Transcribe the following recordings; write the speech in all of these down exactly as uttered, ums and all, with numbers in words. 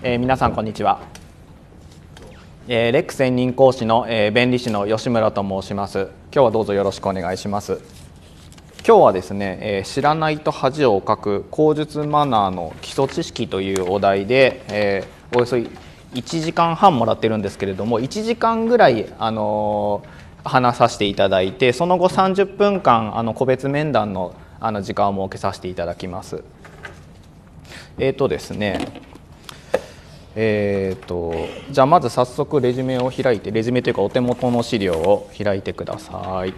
えー、皆さんこんにちは。えー、レック専任講師の、えー、弁理士の吉村と申します。今日はどうぞよろしくお願いします。今日はですね、えー、知らないと恥をかく口述マナーの基礎知識というお題で、えー、およそいちじかんはんもらってるんですけれども、いちじかんぐらい、あのー、話させていただいて、その後さんじゅっぷんかんあの個別面談のあの時間を設けさせていただきます。えーとですねえー、とじゃあまず早速レジュメを開いて、レジュメというかお手元の資料を開いてください。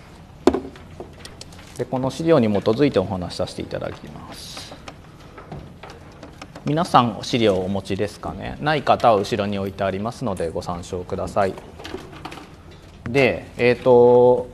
でこの資料に基づいてお話しさせていただきます。皆さん資料をお持ちですかね。ない方は後ろに置いてありますのでご参照ください。でえーと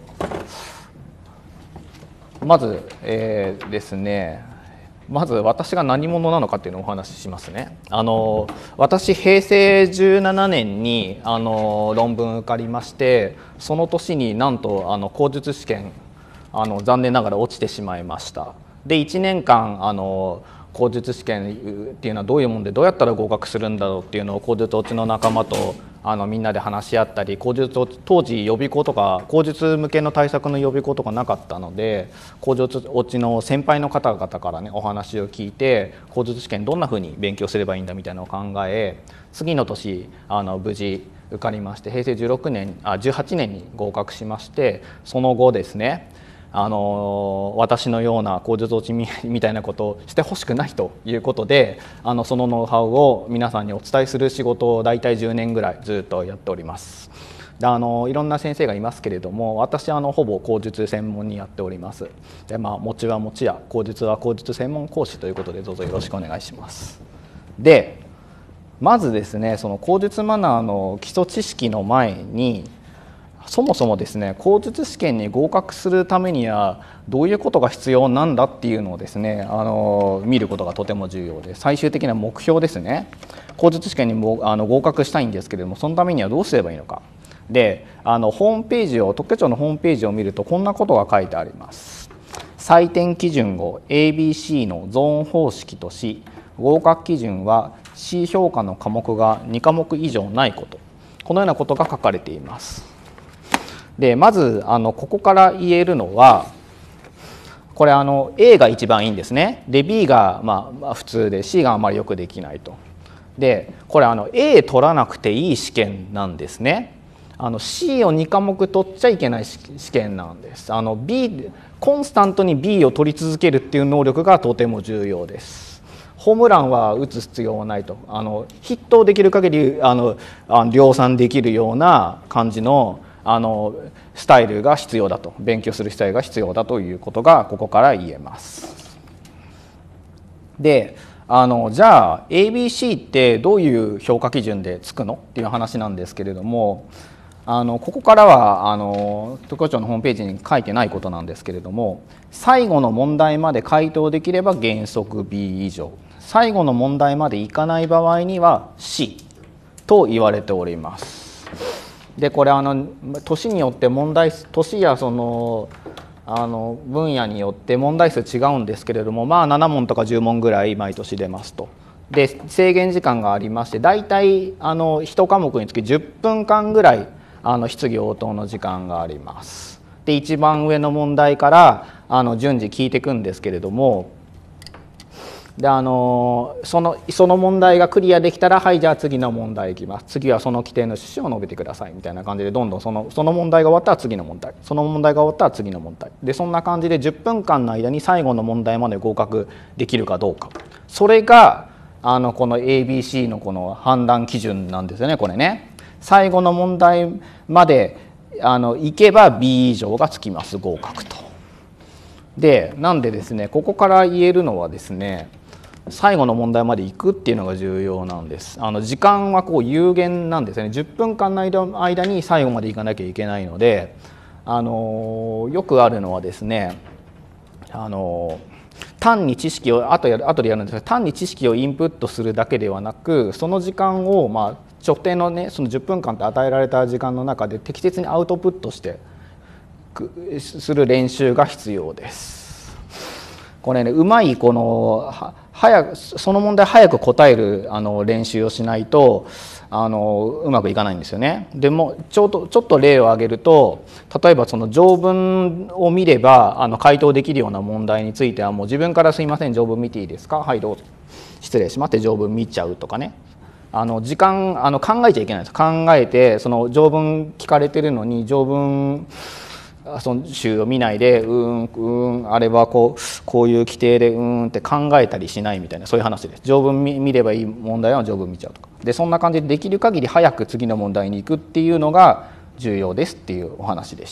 まず、えー、ですねまず私が何者なのかっていうのをお話ししますね。あの私平成じゅうななねんにあの論文受かりまして、その年になんとあの口述試験あの残念ながら落ちてしまいました。でいちねんかんあの口述試験っていうのはどういうもんでどうやったら合格するんだろうっていうのを口述落ちの仲間とあのみんなで話し合ったり、口述当時予備校とか口述向けの対策の予備校とかなかったので、口述落ちの先輩の方々からねお話を聞いて、口述試験どんなふうに勉強すればいいんだみたいなのを考え、次の年あの無事受かりまして、平成じゅうろくねんあじゅうはちねんに合格しまして、その後ですねあの私のような口述落ち み, みたいなことをしてほしくないということで、あのそのノウハウを皆さんにお伝えする仕事を大体じゅうねんぐらいずっとやっております。であのいろんな先生がいますけれども、私はあのほぼ口述専門にやっております。で、まあ、餅は餅や口述は口述専門講師ということでどうぞよろしくお願いします。でまずですね、その口述マナーの基礎知識の前に、そもそもですね口述試験に合格するためにはどういうことが必要なんだっていうのをですねあの見ることがとても重要で、最終的な目標ですね。口述試験にもあの合格したいんですけれども、そのためにはどうすればいいのか。であのホームページを特許庁のホームページを見るとこんなことが書いてあります。採点基準を エービーシー のゾーン方式とし、合格基準は C 評価の科目がにかもく以上ないこと、このようなことが書かれています。でまずあのここから言えるのは、これあの A が一番いいんですね。で B がまあ普通で C があまりよくできないと。でこれあの A 取らなくていい試験なんですね。あの C をにかもく取っちゃいけない試験なんです。あの B コンスタントに B を取り続けるっていう能力がとても重要です。ホームランは打つ必要はないと。あのヒットをできる限りあの量産できるような感じのあのスタイルが必要だと、勉強するスタイルが必要だということがここから言えます。であのじゃあ エービーシー ってどういう評価基準でつくのっていう話なんですけれども、あのここからはあの特許庁のホームページに書いてないことなんですけれども、最後の問題まで回答できれば原則 B 以上、最後の問題までいかない場合には C と言われております。でこれあの年によって問題年やそのあの分野によって問題数違うんですけれども、まあななもんとかじゅうもんぐらい毎年出ますと。で制限時間がありまして、大体あのいち科目につきじゅっぷんかんぐらいあの質疑応答の時間があります。で一番上の問題からあの順次聞いていくんですけれども、であのそのその問題がクリアできたら、はいじゃあ次の問題いきます、次はその規定の趣旨を述べてくださいみたいな感じで、どんどんそのその問題が終わったら次の問題、その問題が終わったら次の問題で、そんな感じでじゅっぷんかんの間に最後の問題まで合格できるかどうか、それがあのこの エービーシー のこの判断基準なんですよね。これね、最後の問題まであのいけば B 以上がつきます、合格と。でなんでですねここから言えるのはですね、最後の問題まで行くっていうのが重要なんです。あの時間はこう有限なんですよね。じゅっぷんかんの間に最後まで行かなきゃいけないので、あのよくあるのはですね、あの単に知識を後や後でやるんですが、単に知識をインプットするだけではなく、その時間をまあ所定のねそのじゅっぷんかんと与えられた時間の中で適切にアウトプットしてする練習が必要です。 これねうまいこのは早くその問題早く答えるあの練習をしないとあのうまくいかないんですよね。でもちょっとちょっと例を挙げると、例えばその条文を見ればあの回答できるような問題についてはもう自分から「すいません条文見ていいですか、はいどうぞ失礼します」って条文見ちゃうとかね、あの時間あの考えちゃいけないんです。考えてその条文聞かれてるのに条文その集を見ないでうーんうーんあれはこうこういう規定でうーんって考えたりしないみたいな、そういう話です。条文 見, 見ればいい問題は条文見ちゃうとかで、そんな感じでできる限り早く次の問題に行くっていうのが重要ですっていうお話でした。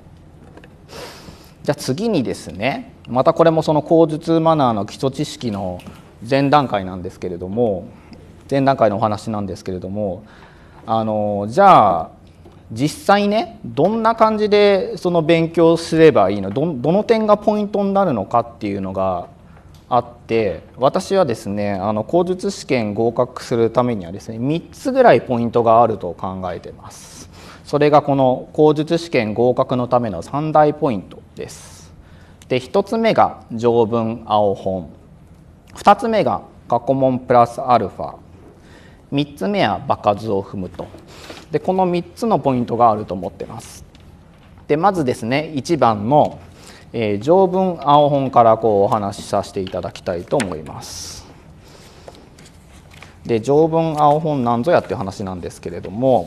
じゃあ次にですね、またこれもその口述マナーの基礎知識の前段階なんですけれども前段階のお話なんですけれども、あのじゃあ実際ねどんな感じでその勉強すればいいの ど, どの点がポイントになるのかっていうのがあって、私はですねあの口述試験合格するためにはですねみっつぐらいポイントがあると考えています。それがこの口述試験合格のためのさん大ポイントです。でひとつめが条文青本、ふたつめが過去問プラスアルファ、みっつめは場数を踏むと。でこのみっつのポイントがあると思ってます。でまずですねいちばんの、えー、条文青本からこうお話しさせていただきたいと思います。で条文青本なんぞやっていう話なんですけれども、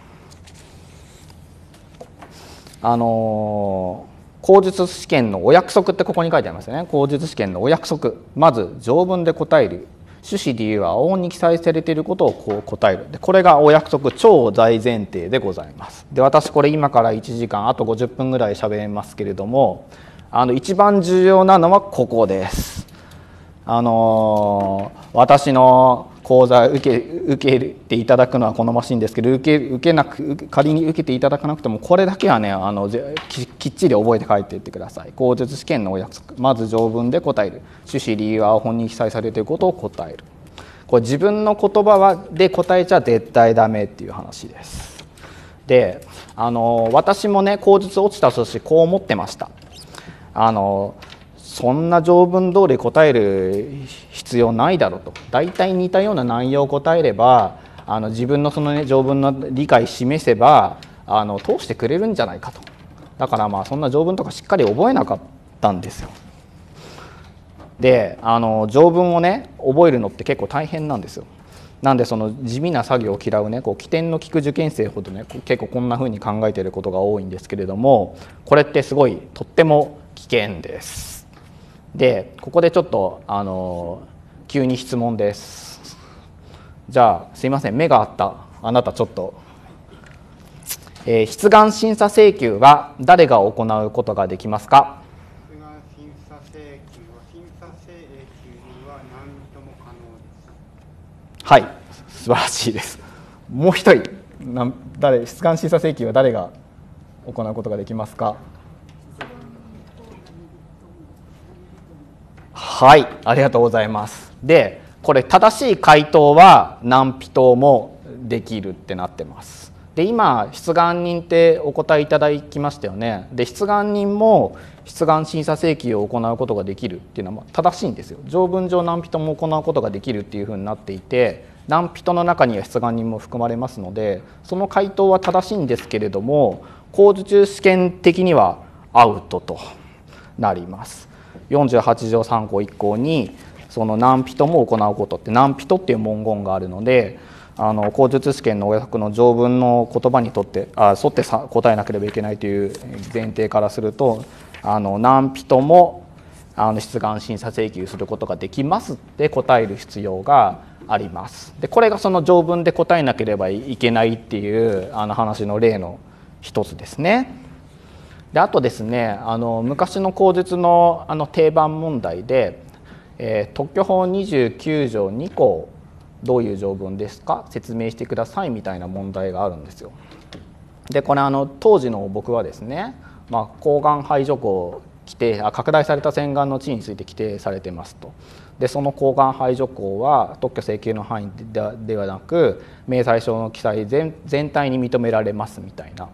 あのー、口述試験のお約束ってここに書いてありますよね。口述試験のお約束、まず条文で答える、趣旨理由は青本に記載されていることをこう答える。でこれがお約束超大前提でございます。で私これ今からいちじかんあとごじゅっぷんぐらい喋れますけれども、あの一番重要なのはここです。あのー、私の講座受け受けていただくのはこのマシンですけど、受け受けなく仮に受けていただかなくてもこれだけはねあの き, きっちり覚えて帰っていってください。口述試験のお約束、まず条文で答える、趣旨理由は本に記載されていることを答える。これ自分の言葉はで答えちゃ絶対ダメっていう話です。であの私もね口述落ちた年こう思ってました。あのそんな条文通り答える必要ないだろうと、大体似たような内容を答えればあの自分のその、ね、条文の理解示せばあの通してくれるんじゃないかと。だからまあそんな条文とかしっかり覚えなかったんですよ。であの条文をね覚えるのって結構大変なんですよ。なんでその地味な作業を嫌うねこう起点の利く受験生ほどね結構こんなふうに考えていることが多いんですけれども、これってすごいとっても危険です。でここでちょっとあの急に質問です。じゃあすいません目があったあなたちょっと、えー、出願審査請求は誰が行うことができますか？ 出願審査請求は審査請求は何人とも可能です。 はい、素晴らしいです。もう一人な誰出願審査請求は誰が行うことができますか？はい、ありがとうございます。でこれ正しい回答は何人もできるってなってます。で今出願人ってお答えいただきましたよね。で出願人も出願審査請求を行うことができるっていうのは正しいんですよ。条文上何人も行うことができるっていうふうになっていて、何人の中には出願人も含まれますのでその回答は正しいんですけれども、口述試験的にはアウトとなります。よんじゅうはち条さん項いっ項にその何人も行うことって何人っていう文言があるので、あの口述試験のお約束の条文の言葉にとってあ沿ってさ答えなければいけないという前提からすると、あの何人もあの出願審査請求することができますって答える必要があります。でこれがその条文で答えなければいけないっていうあの話の例の一つですね。であとですねあの昔の口述 の, あの定番問題で、えー、特許法にじゅうきゅう条に項どういう条文ですか説明してくださいみたいな問題があるんですよ。でこれあの当時の僕はですね、まあ、抗がん排除項規定あ拡大された洗顔の地位について規定されてますと。でその抗がん排除項は特許請求の範囲 で, ではなく明細書の記載 全, 全体に認められますみたいな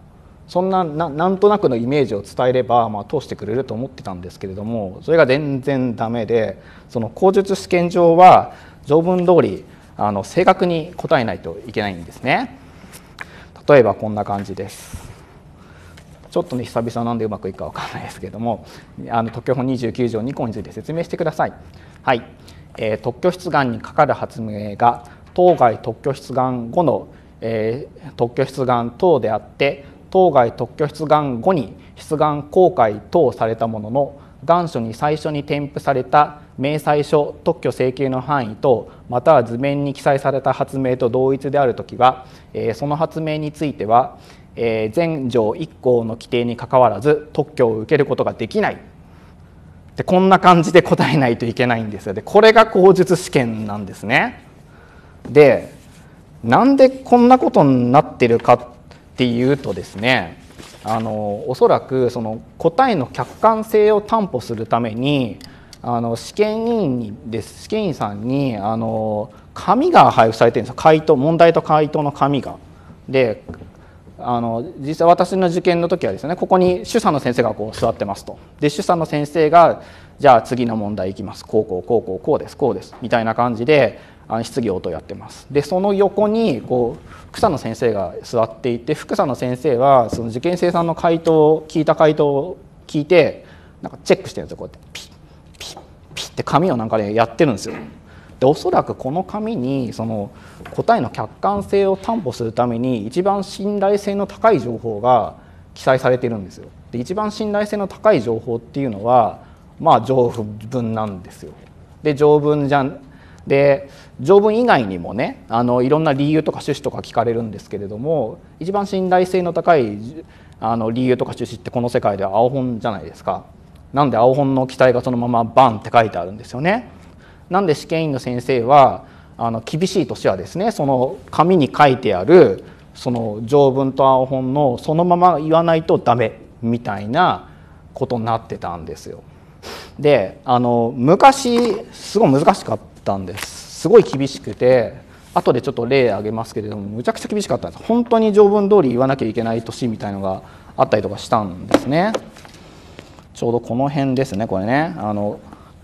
そんな な, なんとなくのイメージを伝えれば、まあ、通してくれると思ってたんですけれども、それが全然ダメで、その口述試験上は条文通りあの正確に答えないといけないんですね。例えばこんな感じです。ちょっとね久々なんでうまくいくかわかんないですけれども、あの特許法にじゅうきゅう条に項について説明してください。はい、えー、特許出願にかかる発明が当該特許出願後の、えー、特許出願等であって当該特許出願後に出願公開等されたものの願書に最初に添付された明細書特許請求の範囲とまたは図面に記載された発明と同一であるときは、えー、その発明については、えー、前条いっ項の規定にかかわらず特許を受けることができないで、こんな感じで答えないといけないんですよ。でこれが口述試験なんですね。でなんでこんなことになってるかっていうとですね、あのおそらくその答えの客観性を担保するためにあの試験委員にです試験員さんにあの紙が配布されてるんですよ。回答問題と回答の紙が。であの実際私の受験の時はですね、ここに主査の先生がこう座ってますと。で主査の先生がじゃあ次の問題いきます、こうこうこうこうこうですこうですみたいな感じであの質疑応答やってます。でその横にこう副査の先生が座っていて、副査の先生はその受験生さんの回答を聞いた回答を聞いてなんかチェックしてるんですよ。こうやってピッピッピッって紙をなんかねやってるんですよ。でおそらくこの紙にその答えの客観性を担保するために一番信頼性の高い情報が記載されているんですよ。で一番信頼性の高い情報っていうのはまあ条文なんですよ。で条文じゃんで条文以外にもねあのいろんな理由とか趣旨とか聞かれるんですけれども、一番信頼性の高いあの理由とか趣旨ってこの世界では青本じゃないですか。なんで青本の記載がそのままバンって書いてあるんですよね。なんで試験員の先生はあの厳しいとしてはですね、その紙に書いてあるその条文と青本のそのまま言わないとダメみたいなことになってたんですよ。であの昔すごい難しかったんです。すごい厳しくて後でちょっと例挙げますけれどもむちゃくちゃ厳しかったんです。本当に条文通り言わなきゃいけない年みたいのがあったりとかしたんですね。ちょうどこの辺ですね、これねあの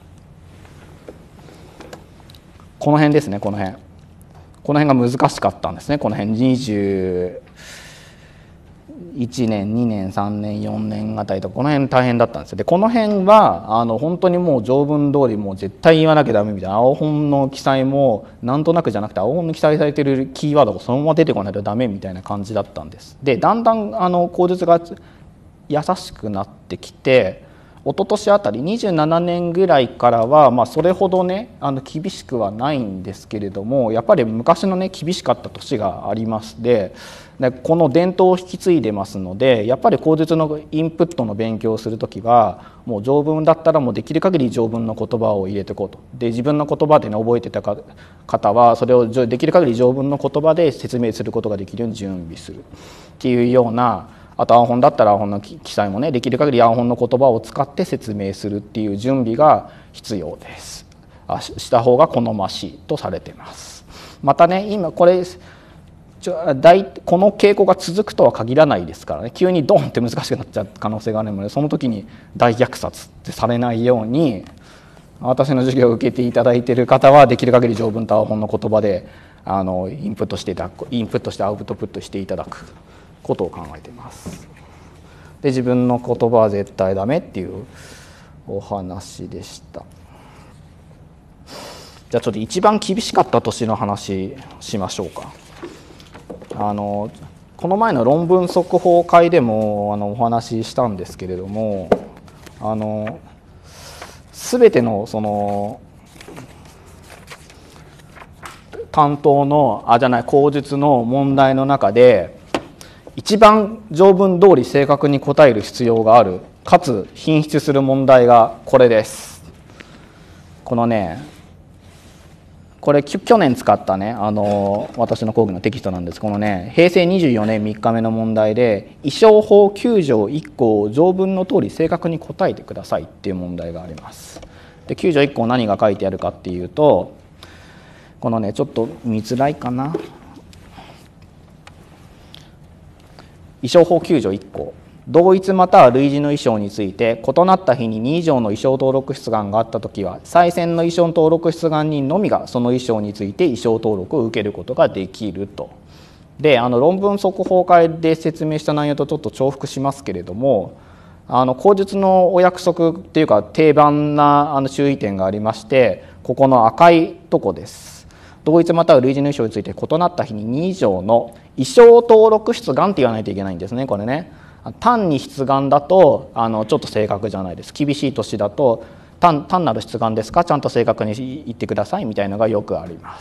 この辺ですね、この辺この辺が難しかったんですね。この辺にじゅういちねんにねんさんねんよんねんあたりとかこの辺大変だったんですよ。でこの辺はあの本当にもう条文通りもう絶対言わなきゃダメみたいな、青本の記載もなんとなくじゃなくて青本に記載されているキーワードがそのまま出てこないとダメみたいな感じだったんです。でだんだんあの口述が優しくなってきて一昨年あたりにじゅうななねんぐらいからは、まあ、それほどねあの厳しくはないんですけれども、やっぱり昔のね厳しかった年がありますで、でこの伝統を引き継いでますので、やっぱり口述のインプットの勉強をする時はもう条文だったらもうできる限り条文の言葉を入れていこうと。で自分の言葉でね覚えてた方はそれをできる限り条文の言葉で説明することができるように準備するっていうような、あと青本だったら青本の記載もねできる限り青本の言葉を使って説明するっていう準備が必要です。あした方が好ましいとされています。またね今これちょ大この傾向が続くとは限らないですからね、急にドンって難しくなっちゃう可能性があるので、その時に大虐殺ってされないように私の授業を受けていただいている方はできる限り条文と青本の言葉であのインプットしていただくインプットしてアウトプットしていただくことを考えています。で自分の言葉は絶対ダメっていうお話でした。じゃあちょっと一番厳しかった年の話しましょうか。あのこの前の論文速報会でもあのお話ししたんですけれども、あの全てのその担当のあじゃない口述の問題の中で一番条文通り正確に答える必要があるかつ品質する問題がこれです。このねこれ去年使ったねあの私の講義のテキストなんです。このねへいせいにじゅうよねんみっかめの問題で意商法きゅう条いっ項を条文の通り正確に答えてくださいっていう問題があります。できゅう条いっ項何が書いてあるかっていうと、このねちょっと見づらいかな。 意匠法きゅう条いっ項、同一または類似の意匠について異なった日にに以上の意匠登録出願があったときは、再選の意匠登録出願人のみがその意匠について意匠登録を受けることができると。で、あの論文速報会で説明した内容とちょっと重複しますけれども、あの口述のお約束っていうか定番なあの注意点がありまして、ここの赤いとこです。同一または類似の意匠について異なった日にに以上の意匠登録出願って言わないといけないんですね、これね。単に出願だとあのちょっと正確じゃないです。厳しい年だと 単, 単なる出願ですか、ちゃんと正確に言ってくださいみたいなのがよくあります。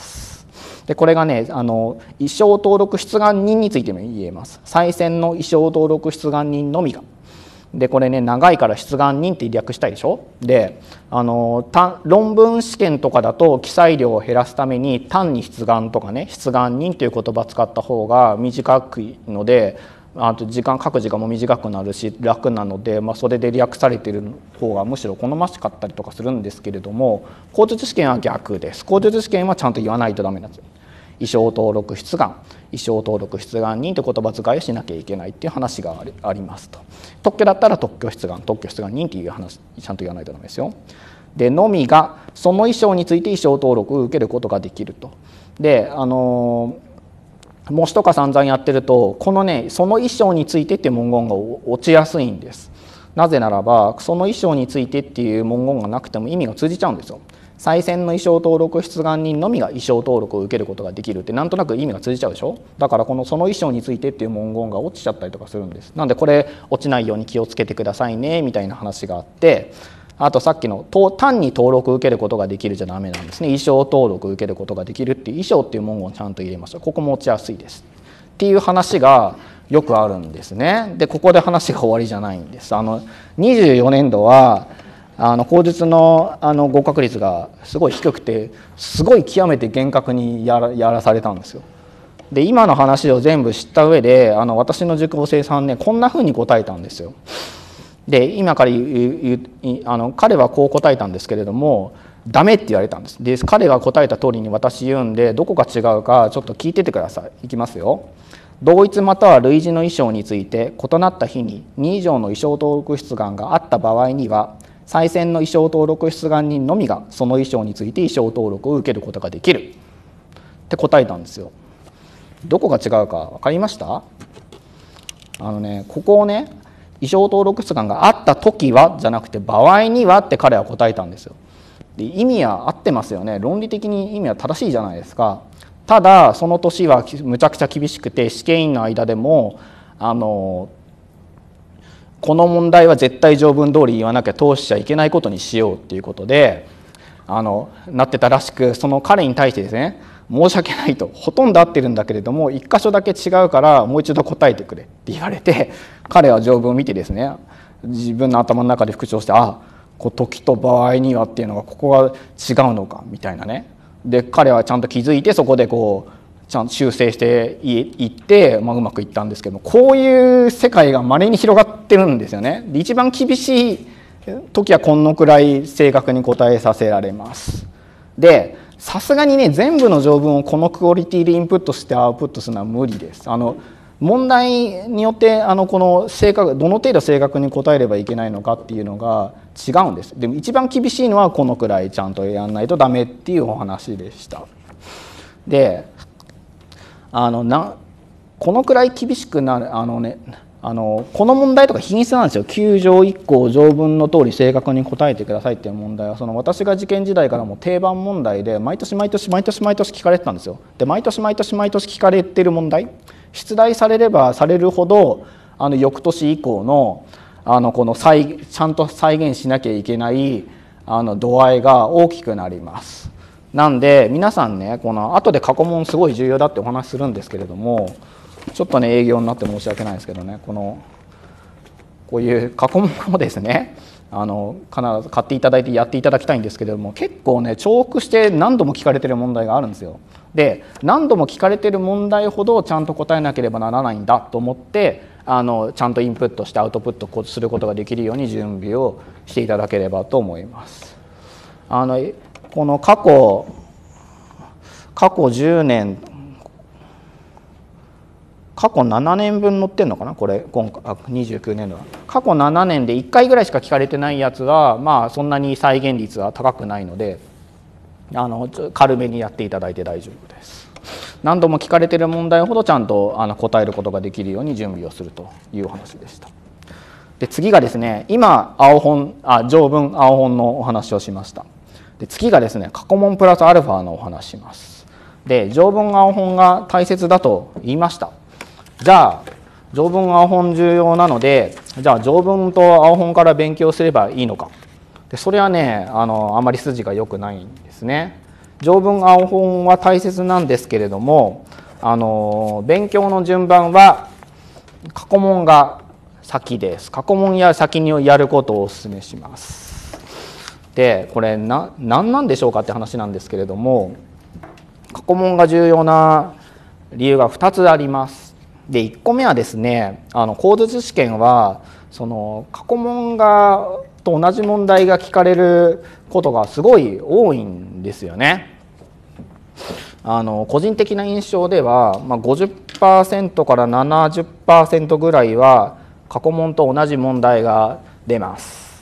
でこれがね、あの意匠登録出願人についても言えます。再選の意匠登録出願人のみが。でこれね、長いから出願人って略したいでしょ。であの論文試験とかだと記載量を減らすために単に出願とかね、出願人という言葉を使った方が短いので、あと時間書く時間も短くなるし楽なので、まあ、それで略されている方がむしろ好ましかったりとかするんですけれども、口述試験は逆です。口述試験はちゃんと言わないとダメなんですよ。意匠登録出願、意匠登録出願人という言葉遣いをしなきゃいけないっていう話がありますと。特許だったら特許出願、特許出願人っていう話ちゃんと言わないとダメですよ。でのみがその意匠について意匠登録を受けることができると。であの模試とか散々やってると、このね、その意匠についてっていう文言が落ちやすいんです。なぜならば、その意匠についてっていう文言がなくても意味が通じちゃうんですよ。再選の意匠登録出願人のみが意匠登録を受けることができるってなんとなく意味が通じちゃうでしょ。だからこのその意匠についてっていう文言が落ちちゃったりとかするんです。なんでこれ落ちないように気をつけてくださいねみたいな話があって、あとさっきの単に登録を受けることができるじゃダメなんですね。意匠登録を受けることができるっていう意匠っていう文言をちゃんと入れました。ここも落ちやすいですっていう話がよくあるんですね。でここで話が終わりじゃないんです。あのにじゅうよねんどはあの口述のあの合格率がすごい低くて、すごい極めて厳格にや ら, やらされたんですよ。で今の話を全部知った上で、あの私の受講生さんね、こんなふうに答えたんですよ。で今から言うあの彼はこう答えたんですけれども、ダメって言われたんです。で彼が答えた通りに私言うんで、どこが違うかちょっと聞いててください。いきますよ。同一または類似の意匠について異なった日にに以上の意匠登録出願があった場合には、再選の意匠登録出願人のみがその意匠について意匠登録を受けることができるって答えたんですよ。どこが違うか分かりました？あのね、ここをね、意匠登録出願があった時はじゃなくて場合にはって彼は答えたんですよ。で意味は合ってますよね。論理的に意味は正しいじゃないですか。ただその年はむちゃくちゃ厳しくて、試験員の間でもあのこの問題は絶対条文通り言わなきゃ通しちゃいけないことにしようっていうことであのなってたらしく、その彼に対してですね、申し訳ないと、ほとんど合ってるんだけれども一箇所だけ違うからもう一度答えてくれって言われて、彼は条文を見てですね、自分の頭の中で復唱して、あこう時と場合にはっていうのがここが違うのかみたいなね。で彼はちゃんと気づいて、そこでこうちゃんと修正していって、まあ、うまくいったんですけども、こういう世界が稀に広がってるんですよね。で一番厳しい時はこのくらい正確に答えさせられます。でさすがにね、全部の条文をこのクオリティでインプットしてアウトプットするのは無理です。あの問題によってあのこの正確どの程度正確に答えればいけないのかっていうのが違うんです。でも一番厳しいのはこのくらいちゃんとやらないとダメっていうお話でした。であのなこのくらい厳しくなるあのねあのこの問題とか品質なんですよ。きゅう条いっ項条文の通り正確に答えてくださいっていう問題は、その私が受験時代からも定番問題で毎年毎年毎年毎年聞かれてたんですよ。で毎年毎年毎年聞かれてる問題、出題されればされるほどあの翌年以降のあのこの再ちゃんと再現しなきゃいけないあの度合いが大きくなります。なんで皆さんね、この後で過去問すごい重要だってお話しするんですけれども、ちょっとね営業になって申し訳ないですけどね、このこういう過去問をですね、あの必ず買っていただいてやっていただきたいんですけれども、結構ね重複して何度も聞かれてる問題があるんですよ。で何度も聞かれてる問題ほどちゃんと答えなければならないんだと思って、あのちゃんとインプットしてアウトプットすることができるように準備をしていただければと思います。あのこの過去過去じゅうねん過去ななねんぶん載ってんのかなこれ今回あにじゅうきゅうねん度は過去ななねんでいっかいぐらいしか聞かれてないやつはまあそんなに再現率は高くないのであの軽めにやっていただいて大丈夫です。何度も聞かれている問題ほどちゃんとあの答えることができるように準備をするというお話でした。で次がですね今青本あ条文青本のお話をしました。で次がですね過去問プラスアルファのお話します。で条文青本が大切だと言いました。じゃあ条文青本重要なのでじゃあ条文と青本から勉強すればいいのか。でそれはねあのあまり筋が良くないんですね。条文青本は大切なんですけれどもあの勉強の順番は過去問が先です。過去問や先にやることをお勧めします。でこれな何なんでしょうかって話なんですけれども過去問が重要な理由がふたつあります。でいっこめはですねあの口述試験はその過去問がと同じ問題が聞かれることがすごい多いんですよね。あの個人的な印象では、まあ、ごじゅっパーセント から ななじゅっパーセント ぐらいは過去問と同じ問題が出ます。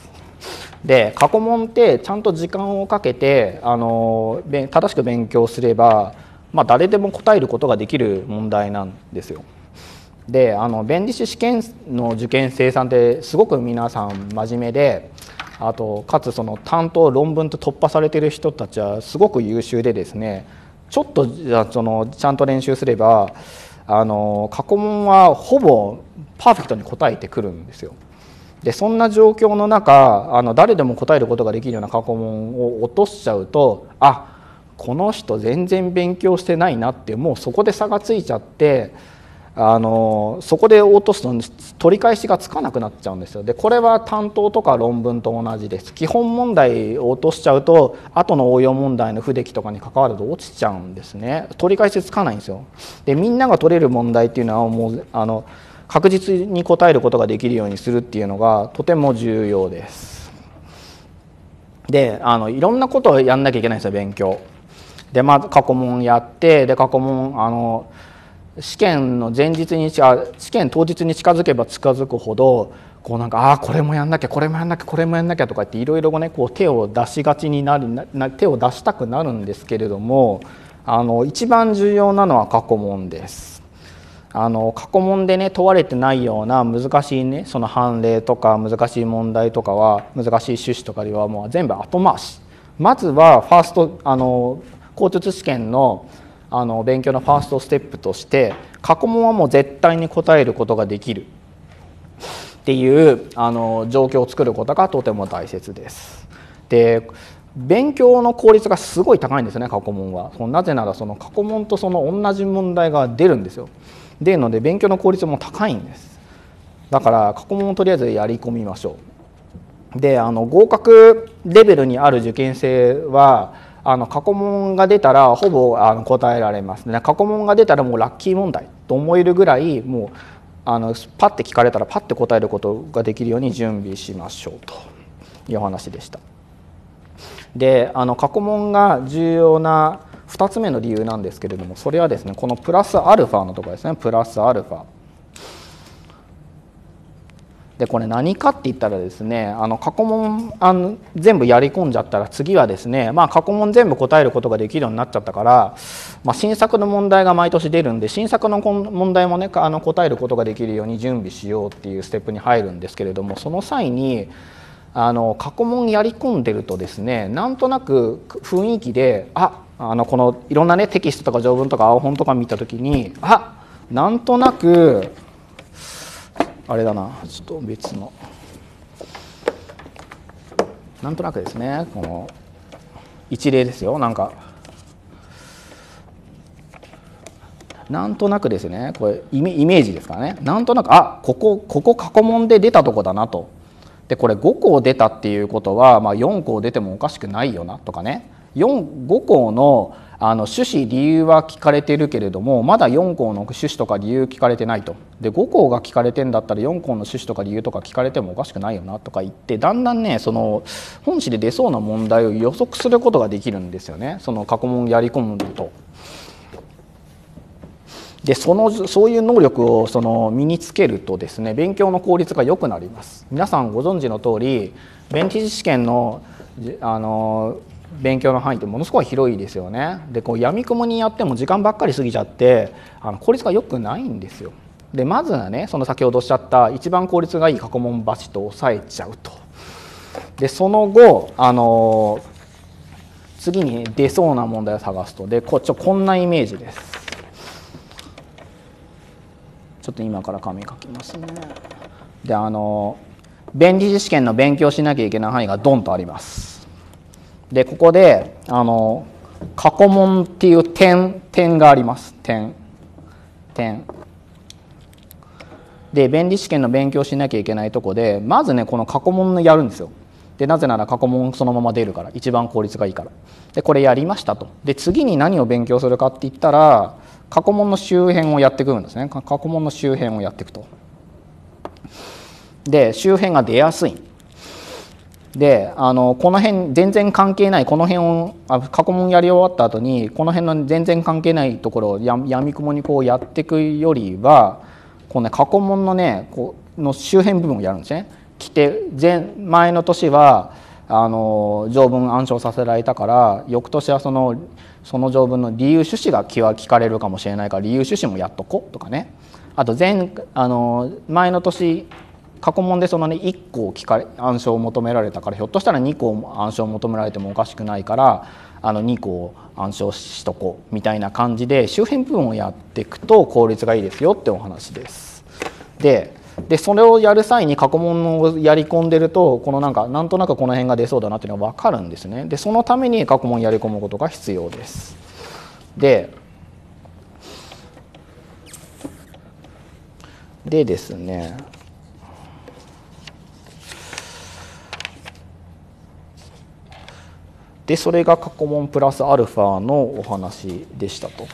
で過去問ってちゃんと時間をかけてあの正しく勉強すれば、まあ、誰でも答えることができる問題なんですよ。であの弁理士試験の受験生さんってすごく皆さん真面目であとかつその担当論文と突破されている人たちはすごく優秀でですねちょっとじゃそのちゃんと練習すればあの過去問はほぼパーフェクトに答えてくるんですよ。でそんな状況の中あの誰でも答えることができるような過去問を落としちゃうとあこの人全然勉強してないなってもうそこで差がついちゃってあのそこで落とすと取り返しがつかなくなっちゃうんですよ。でこれは担当とか論文と同じです。基本問題を落としちゃうと後の応用問題の不出来とかに関わると落ちちゃうんですね。取り返しつかないんですよ。でみんなが取れる問題っていうのはもうあの確実に答えることができるようにするっていうのがとても重要です。であのいろんなことをやんなきゃいけないんですよ勉強。でまず過去問やってで過去問あの試験の前日に試験当日に近づけば近づくほどこうなんかああこれもやんなきゃこれもやんなきゃこれもやんなきゃとかっていろいろねこう手を出しがちになるな手を出したくなるんですけれどもあの一番重要なのは過去問です。あの過去問でね問われてないような難しいねその判例とか難しい問題とかは難しい趣旨とかではもう全部後回し。まずはファーストあの口述試験のあの勉強のファーストステップとして過去問はもう絶対に答えることができるっていうあの状況を作ることがとても大切です。で勉強の効率がすごい高いんですよね過去問は。なぜならその過去問とその同じ問題が出るんですよ。出るので勉強の効率も高いんです。だから過去問をとりあえずやり込みましょう。であの合格レベルにある受験生はあの過去問が出たらほぼあの答えられますね。過去問が出たらもうラッキー問題と思えるぐらいもうあのパッて聞かれたらパッて答えることができるように準備しましょうというお話でした。であの過去問が重要なふたつめの理由なんですけれどもそれはですねこのプラスアルファのところですねプラスアルファ。でこれ何かって言ったらですねあの過去問あの全部やり込んじゃったら次はですね、まあ、過去問全部答えることができるようになっちゃったから、まあ、新作の問題が毎年出るんで新作の問題もねあの答えることができるように準備しようっていうステップに入るんですけれどもその際にあの過去問やり込んでるとですねなんとなく雰囲気でああのこのいろんなねテキストとか条文とか青本とか見た時にあなんとなくあれだなちょっと別のなんとなくですねこの一例ですよなんかなんとなくですねこれイメージですからねなんとなくあここここ過去問で出たとこだなとでこれご項出たっていうことは、まあ、よん項出てもおかしくないよなとかねご項のあの趣旨理由は聞かれてるけれどもまだよん項の趣旨とか理由聞かれてないとでご項が聞かれてんだったらよん項の趣旨とか理由とか聞かれてもおかしくないよなとか言ってだんだんねその本試で出そうな問題を予測することができるんですよねその過去問やり込むと。 でそのそういう能力をその身につけるとですね、勉強の効率が良くなります。皆さんご存知の通り、弁知事試験のあの勉強の範囲ってものすごい広いですよね。でこう闇雲にやっても時間ばっかり過ぎちゃってあの効率が良くないんですよ。でまずはね、その先ほどおっしゃった一番効率がいい過去問バチッと押さえちゃうと。でその後あの次に出そうな問題を探すと。でこっちこんなイメージです。ちょっと今から紙書きますね。であの弁理士試験の勉強しなきゃいけない範囲がドンとあります。でここであの過去問っていう点点があります。点点で弁理士試験の勉強しなきゃいけないとこでまずねこの過去問やるんですよ。でなぜなら過去問そのまま出るから、一番効率がいいから。でこれやりましたと。で次に何を勉強するかって言ったら過去問の周辺をやってくるんですね。過去問の周辺をやっていくと。で周辺が出やすい。であのこの辺全然関係ないこの辺をあ過去問やり終わった後にこの辺の全然関係ないところをや闇雲にこうやっていくよりはこの、ね、過去問のねこうの周辺部分をやるんですね。来て前前の年はあの条文暗唱させられたから翌年はそのその条文の理由趣旨が聞かれるかもしれないから理由趣旨もやっとこうとかね。あと前あの前の年過去問でそのねいっこを聞かれ暗唱を求められたからひょっとしたらにこ暗唱を求められてもおかしくないからあのにこを暗唱しとこうみたいな感じで周辺部分をやっていくと効率がいいですよってお話です。ででそれをやる際に過去問をやり込んでるとこのなんかなんとなくこの辺が出そうだなっていうのが分かるんですね。でそのために過去問やり込むことが必要です。ででですねでそれが過去問プラスアルファのお話でしたと。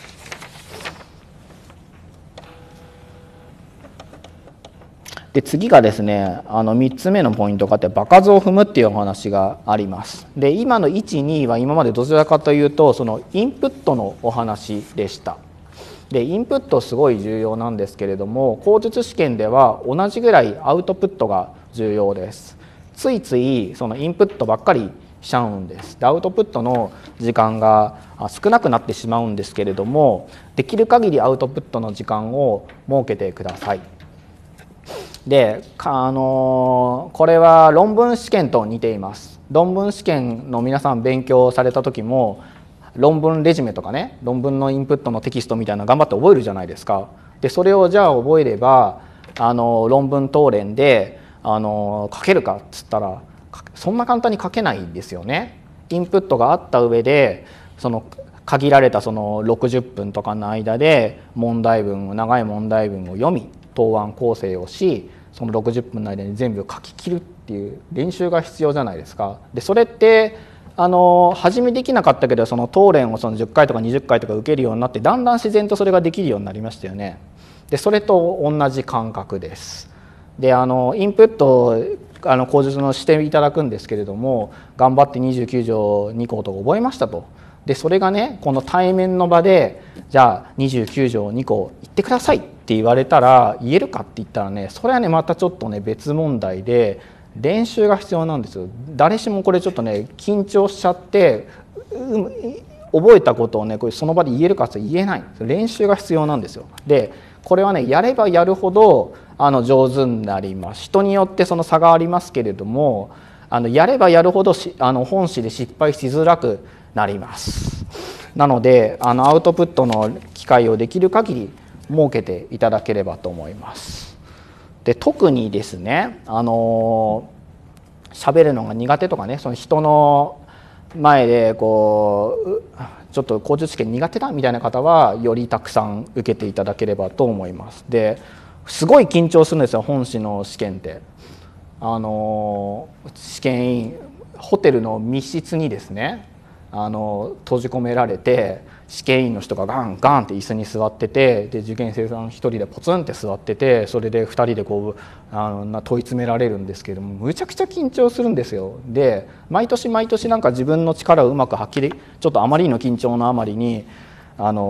で次がですねあのみっつめのポイントがあって場数を踏むっていうお話があります。で今のいち、には今までどちらかというとそのインプットのお話でした。でインプットすごい重要なんですけれども口述試験では同じぐらいアウトプットが重要です。ついついそのインプットばっかりしちゃうんです。でアウトプットの時間が少なくなってしまうんですけれどもできる限りアウトプットの時間を設けてください。であのこれは論文試験と似ています。論文試験の皆さん勉強された時も論文レジュメとかね論文のインプットのテキストみたいなの頑張って覚えるじゃないですか。でそれをじゃあ覚えればあの論文答練であの書けるかっつったらそんな簡単に書けないんですよね。インプットがあった上でその限られたそのろくじゅっぷんとかの間で問題文長い問題文を読み答案構成をしそのろくじゅっぷんの間に全部書き切るっていう練習が必要じゃないですか。でそれってあの初めできなかったけどその答練をそのじゅっかいとかにじゅっかいとか受けるようになってだんだん自然とそれができるようになりましたよね。でそれと同じ感覚です。であのインプットあの口述のしていただくんですけれども頑張ってにじゅうきゅう条に項とか覚えましたと。でそれがねこの対面の場でじゃあにじゅうきゅう条に項言ってくださいって言われたら言えるかって言ったらねそれはねまたちょっとね別問題で練習が必要なんですよ。誰しもこれちょっとね緊張しちゃって、うん、覚えたことをねこれその場で言えるかって言えない。練習が必要なんですよ。でこれはねやればやるほどあの上手になります。人によってその差がありますけれどもあのやればやるほどしあの本試で失敗しづらくなります。なのであのアウトプットの機会をできる限り設けていただければと思います。で特にですねあの喋るのが苦手とかねその人の前でこうちょっと口述試験苦手だみたいな方はよりたくさん受けていただければと思います。ですごい緊張するんですよ本試の試験って。あの試験委員ホテルの密室にですねあの閉じ込められて試験委員の人がガンガンって椅子に座っててで受験生さん一人でポツンって座っててそれでふたりでこうあの問い詰められるんですけれどもむちゃくちゃ緊張するんですよ。で毎年毎年なんか自分の力をうまく発揮でちょっとあまりの緊張のあまりにあの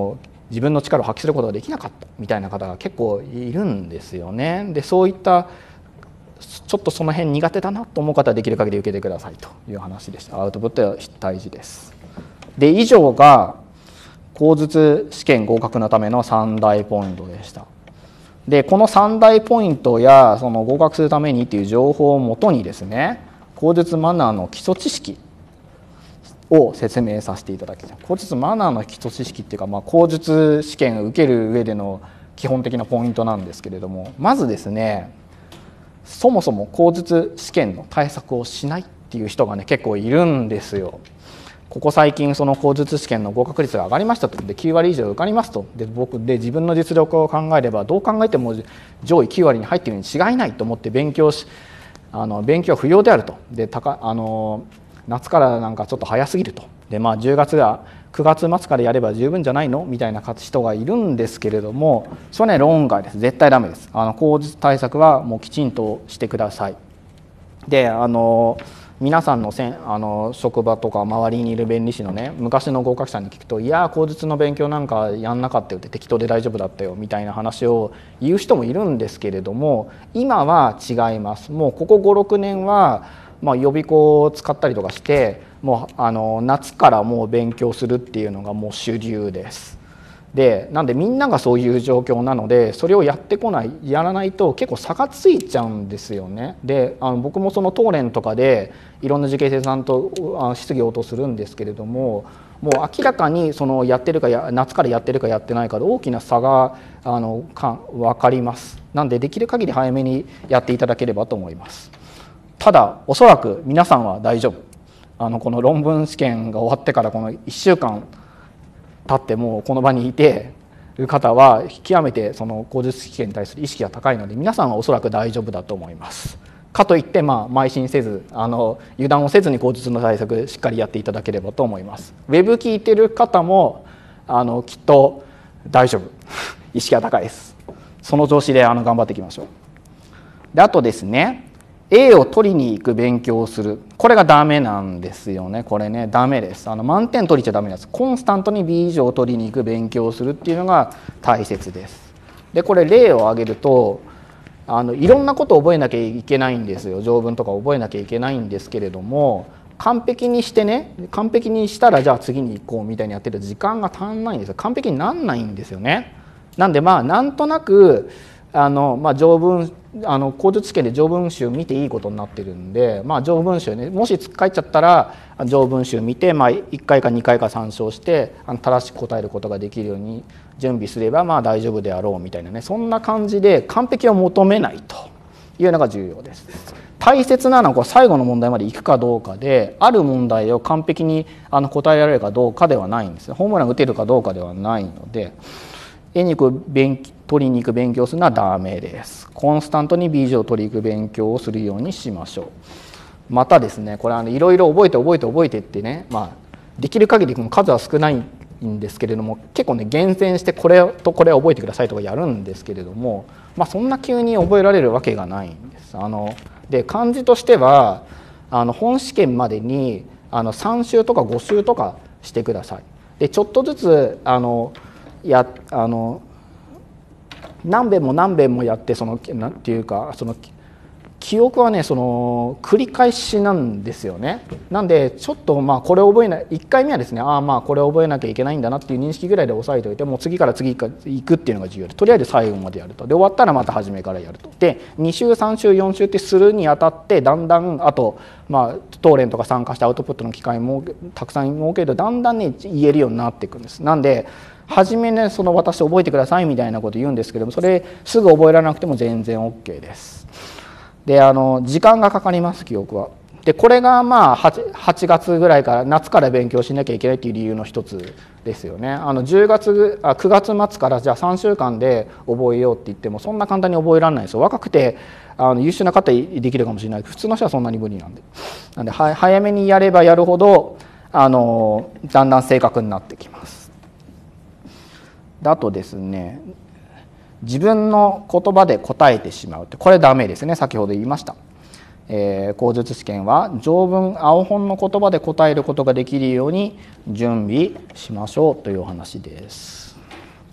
自分の力を発揮することができなかったみたいな方が結構いるんですよね。でそういったちょっとその辺苦手だなと思う方はできる限り受けてくださいという話でした。アウトプットは大事です。で以上が口述試験合格のためのさん大ポイントでした。でこのさん大ポイントやその合格するためにという情報をもとにですね、口述マナーの基礎知識を説明させていただきたい。口述マナーの基礎知識っていうか、まあ、口述試験を受ける上での基本的なポイントなんですけれども、まずですね、そもそも口述試験の対策をしないっていう人がね結構いるんですよ。ここ最近その口述試験の合格率が上がりましたと。できゅう割以上受かりますと。で僕で自分の実力を考えればどう考えても上位きゅう割に入っているに違いないと思って勉強しあの勉強は不要であると。で高あの夏からなんかちょっと早すぎると。でまあじゅうがつやくがつ末からやれば十分じゃないのみたいな人がいるんですけれども、それはね論外です。絶対ダメです。あの口述対策はもうきちんとしてください。であの皆さんのせんあの職場とか周りにいる弁理士のね昔の合格者に聞くと、いや口述の勉強なんかやんなかったよって、適当で大丈夫だったよみたいな話を言う人もいるんですけれども、今は違います。もうここごろくねんは、まあ、予備校を使ったりとかしてもうあの夏からもう勉強するっていうのがもう主流です。でなんでみんながそういう状況なので、それをやってこないやらないと結構差がついちゃうんですよね。であの僕もその東連とかでいろんな受験生さんとあ質疑応答するんですけれども、もう明らかにそのやってるかや夏からやってるかやってないかで大きな差があのか分かります。なんでできる限り早めにやっていただければと思います。ただおそらく皆さんは大丈夫。あのこの論文試験が終わってからこのいっしゅうかん経ってもうこの場にいている方は極めてその口述試験に対する意識が高いので、皆さんはおそらく大丈夫だと思います。かといってまあ邁進せずあの油断をせずに口述の対策しっかりやっていただければと思います。ウェブ聞いてる方もあのきっと大丈夫意識が高いです。その調子であの頑張っていきましょう。であとですね、A を取りに行く勉強をする、これがダメなんですよね。これねダメです。あの満点取りちゃダメです。コンスタントに ビー 以上取りに行く勉強をするっていうのが大切です。でこれ例を挙げるとあのいろんなことを覚えなきゃいけないんですよ。条文とか覚えなきゃいけないんですけれども、完璧にしてね完璧にしたらじゃあ次に行こうみたいにやってると時間が足んないんですよ。完璧になんないんですよね。なんでまあなんとなくあの、まあ、条文あの口述試験で条文集見ていいことになってるんで、まあ、条文集ねもしつっかえちゃったら条文集見て、まあ、いっかいかにかいか参照してあの正しく答えることができるように準備すればまあ大丈夫であろうみたいなね、そんな感じで完璧を求めないというのが重要です。大切なのはこれ最後の問題までいくかどうかで、ある問題を完璧にあの答えられるかどうかではないんです。ホームラン打てるかどうかではないので、絵に行く勉取りに行く勉強をするのはダメです。コンスタントに ビー 以上取りに行く勉強をするようにしましょう。またですね、これあのいろいろ覚えて覚えて覚えてってね、まあ、できる限りこの数は少ないんですけれども、結構ね厳選してこれとこれを覚えてくださいとかやるんですけれども、まあ、そんな急に覚えられるわけがないんです。あので漢字としてはあの本試験までにあのさん週とかご週とかしてください。でちょっとずつあのやあの何遍も何遍もやってそのなんていうかその記憶はねその繰り返しなんですよね。なんでちょっとまあこれを覚えないいっかいめはですね、ああまあこれを覚えなきゃいけないんだなっていう認識ぐらいで押さえておいて、もう次から次から行くっていうのが重要で、とりあえず最後までやると。で終わったらまた初めからやると。でに週さん週よん週ってするにあたってだんだんあとまあ東連とか参加してアウトプットの機会もたくさん設けるとだんだんね言えるようになっていくんです。なんで初めねその私覚えてくださいみたいなこと言うんですけども、それすぐ覚えられなくても全然 OK です。であの時間がかかります記憶は。でこれがまあ 8, はちがつぐらいから夏から勉強しなきゃいけないっていう理由の一つですよね。あのじゅうがつあくがつ末からじゃあさん週間で覚えようって言ってもそんな簡単に覚えられないですよ。若くてあの優秀な方できるかもしれないけど、普通の人はそんなに無理なんで。なんでは早めにやればやるほどあのだんだん正確になってきます。であとですね、自分の言葉で答えてしまうってこれダメですね。先ほど言いました、えー、口述試験は条文青本の言葉で答えることができるように準備しましょうというお話です。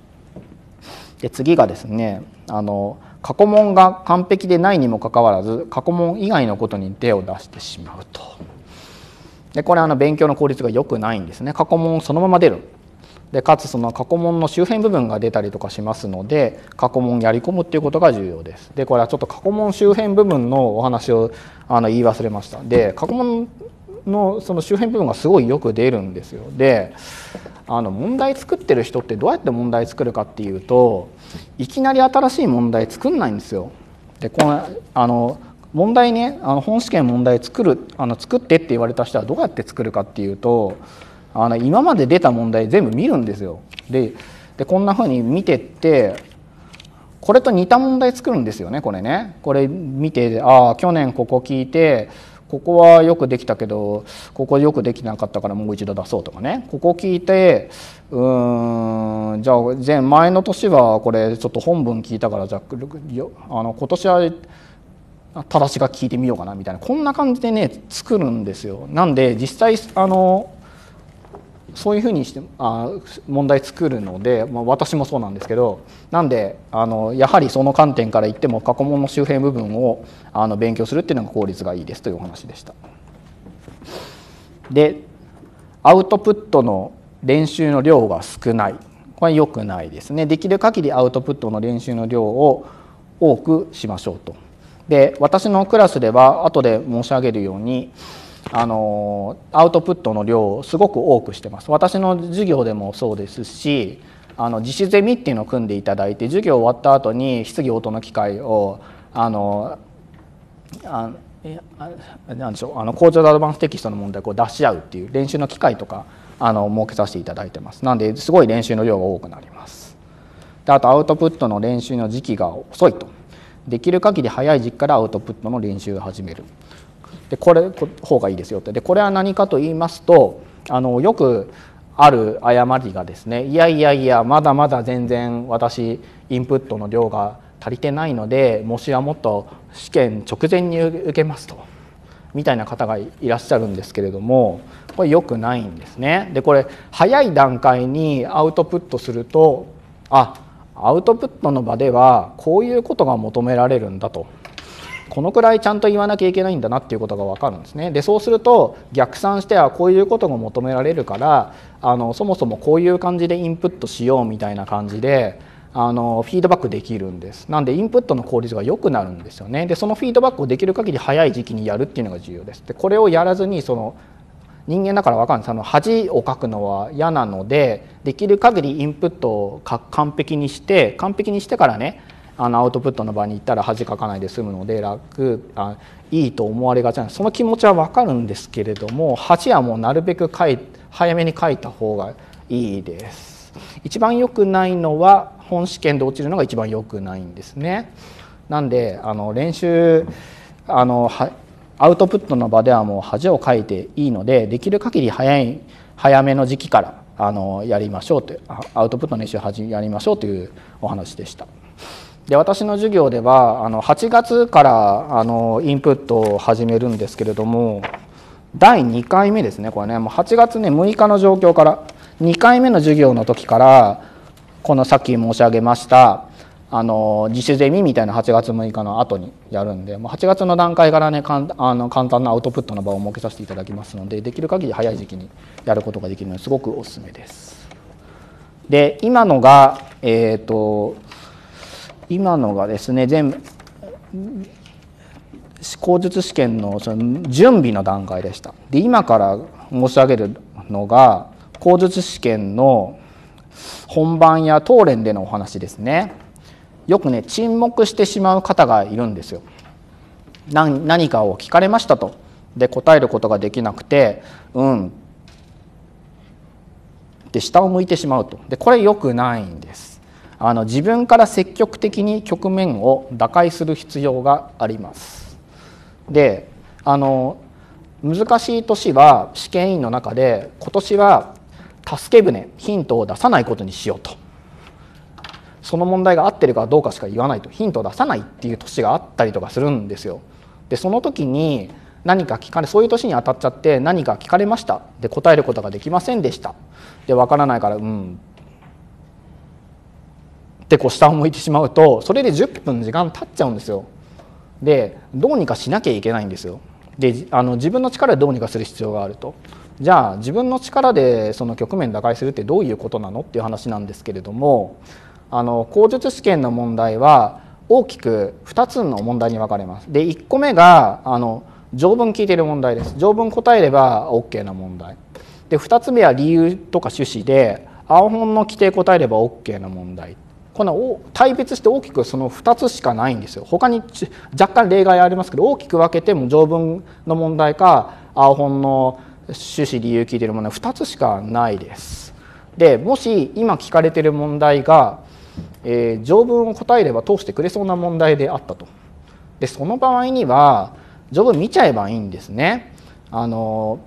で次がですね、あの過去問が完璧でないにもかかわらず過去問以外のことに手を出してしまうと。でこれあの勉強の効率が良くないんですね。過去問そのまま出る。でかつその過去問の周辺部分が出たりとかしますので、過去問やり込むっていうことが重要です。でこれはちょっと過去問周辺部分のお話をあの言い忘れました。で過去問のその周辺部分がすごいよく出るんですよ。であの問題作ってる人ってどうやって問題作るかっていうと、いきなり新しい問題作んないんですよ。でこのあの問題ね、あの本試験問題作るあの作ってって言われた人はどうやって作るかっていうと、あの今まで出た問題全部見るんですよ。ででこんなふうに見てってこれと似た問題作るんですよね。これねこれ見て、ああ去年ここ聞いてここはよくできたけどここよくできなかったからもう一度出そうとかね、ここ聞いてうーんじゃあ前前の年はこれちょっと本文聞いたからじゃああの今年は正しが聞いてみようかなみたいな、こんな感じでね作るんですよ。なんで実際あのそういうふうにしてあ問題作るので、まあ、私もそうなんですけど、なんであのやはりその観点から言っても過去問の周辺部分をあの勉強するっていうのが効率がいいですというお話でした。でアウトプットの練習の量が少ない、これは良くないですね。できる限りアウトプットの練習の量を多くしましょうと。で私のクラスでは後で申し上げるようにあのアウトプットの量をすごく多くしてます。私の授業でもそうですし、あの自主ゼミっていうのを組んでいただいて、授業終わった後に質疑応答の機会をあのあなんでしょうあの工場アドバンステキストの問題をこう出し合うっていう練習の機会とかあの設けさせていただいてます。なんですごい練習の量が多くなります。であとアウトプットの練習の時期が遅いと。できる限り早い時期からアウトプットの練習を始める。でこれ方がいいですよって。でこれは何かと言いますと、あのよくある誤りがですね、いやいやいやまだまだ全然私インプットの量が足りてないので模試はもっと試験直前に受けますとみたいな方がいらっしゃるんですけれども、これ良くないんですね。でこれ早い段階にアウトプットすると、あアウトプットの場ではこういうことが求められるんだと、このくらいちゃんと言わなきゃいけないんだなっていうことが分かるんですね。でそうすると逆算してはこういうことが求められるからあのそもそもこういう感じでインプットしようみたいな感じであのフィードバックできるんです。なんでインプットの効率が良くなるんですよね。でそのフィードバックをできる限り早い時期にやるっていうのが重要です。でこれをやらずにその人間だから分かるんです。あの恥をかくのは嫌なので、できる限りインプットを完璧にして完璧にしてからねあのアウトプットの場に行ったら恥かかないで済むので楽あいいと思われがちなんです。その気持ちは分かるんですけれども、恥はもうなるべくかい早めに書いた方がいいです。一番良くないのは本試験で落ちるのが一番良くないんですね。なんであの練習あのはアウトプットの場ではもう恥をかいていいので、できる限り早い早めの時期からあのやりましょうというアウトプットの練習をやりましょうというお話でした。で私の授業ではあのはちがつからあのインプットを始めるんですけれども、だいにかいめですね。これねもうはちがつねむいかの状況からにかいめの授業の時からこのさっき申し上げましたあの自主ゼミみたいなはちがつむいかの後にやるんで、もうはちがつの段階からねかんあの簡単なアウトプットの場を設けさせていただきますので、できる限り早い時期にやることができるのですごくおすすめです。で今のがえっと今のがですね全部口述試験のその準備の段階でした。で今から申し上げるのが口述試験の本番や答練でのお話ですね。よくね沈黙してしまう方がいるんですよ。何, 何かを聞かれましたと。で答えることができなくてうんで下を向いてしまうと。でこれ良くないんです。あの自分から積極的に局面を打開する必要があります。であの難しい年は試験委員の中で今年は助け舟ヒントを出さないことにしようと、その問題が合ってるかどうかしか言わないと、ヒントを出さないっていう年があったりとかするんですよ。でその時に何か聞かれそういう年に当たっちゃって何か聞かれました。で答えることができませんでした。で分からないからうんってこう下を向いてしまうとそれでじゅっぷん時間経っちゃうんですよ。でどうにかしなきゃいけないんですよ。であの自分の力でどうにかする必要があると。じゃあ自分の力でその局面打開するってどういうことなのっていう話なんですけれども、あの口述試験の問題は大きくふたつの問題に分かれます。でいっこめがあの条文聞いている問題です。条文答えれば OK な問題で、ふたつめは理由とか趣旨で青本の規定答えれば OK な問題。この対別して大きくそのふたつしかないんですよ。他に若干例外ありますけど、大きく分けても条文の問題か青本の趣旨理由聞いている問題ふたつしかないです。でもし今聞かれている問題が、えー、条文を答えれば通してくれそうな問題であったと。でその場合には条文見ちゃえばいいんですね。あの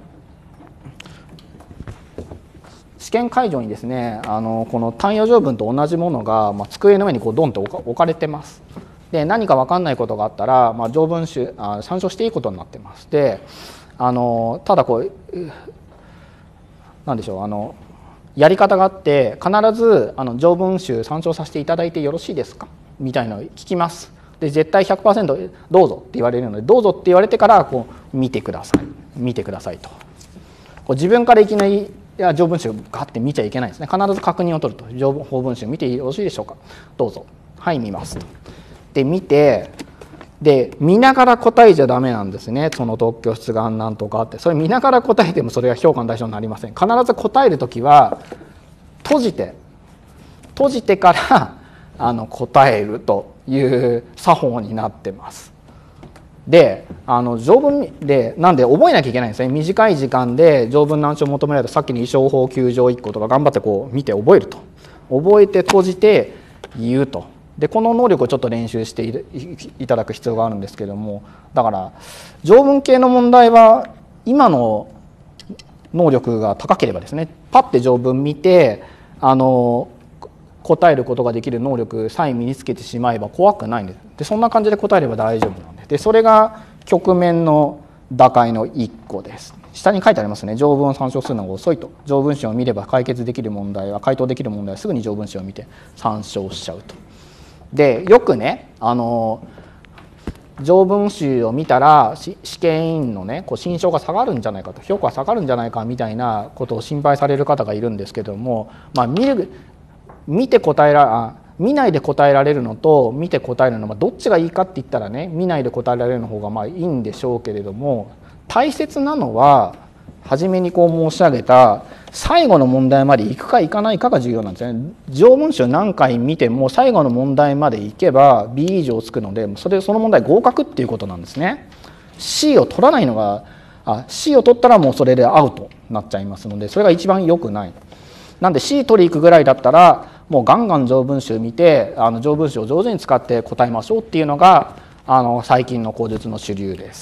試験会場にですね、あのこの単余条文と同じものが、まあ、机の上にこうドンと置かれてます。で何か分かんないことがあったら、まあ、条文集あ参照していいことになってます。であのただこう何でしょう、あのやり方があって必ずあの条文集参照させていただいてよろしいですかみたいなのを聞きます。で絶対 ひゃくパーセント どうぞって言われるので、どうぞって言われてからこう見てください見てくださいと。こう自分からいきなりいや条文集ガッて見ちゃいけないですね。必ず確認を取ると。条文法文集見てよろしいでしょうか、どうぞ、はい見ますと。で見て、で見ながら答えちゃダメなんですね。その特許出願なんとかってそれ見ながら答えてもそれが評価の対象になりません。必ず答えるときは閉じて閉じてからあの答えるという作法になってます。であの条文でなんで覚えなきゃいけないんですね。短い時間で条文難聴を求められたさっきの意証法きゅう条いっことか頑張ってこう見て覚えると。覚えて閉じて言うと。でこの能力をちょっと練習していただく必要があるんですけども、だから条文系の問題は今の能力が高ければですね、パッて条文見てあの答えることができる能力さえ身につけてしまえば怖くないんです。でそんな感じで答えれば大丈夫なんです。でそれが局面の打開のいっこです。下に書いてありますね。条文を参照するのが遅いと。条文集を見れば解決できる問題は回答できる問題はすぐに条文集を見て参照しちゃうと。でよくねあの条文集を見たら試験委員のねこう心証が下がるんじゃないかと、評価が下がるんじゃないかみたいなことを心配される方がいるんですけども、まあ、見る見て答えらあ見ないで答えられるのと見て答えるのはどっちがいいかって言ったらね、見ないで答えられるの方がまあいいんでしょうけれども、大切なのは初めにこう申し上げた最後の問題まで行くか行かないかが重要なんですね。条文集何回見ても最後の問題まで行けば ビー 以上つくので、それその問題合格っていうことなんですね。C を取らないのがあ C を取ったらもうそれでアウトになっちゃいますので、それが一番良くない。なんで C 取り行くぐらいだったらもうガンガン条文集見てあの条文集を上手に使って答えましょうっていうのがあの最近の口述の主流です。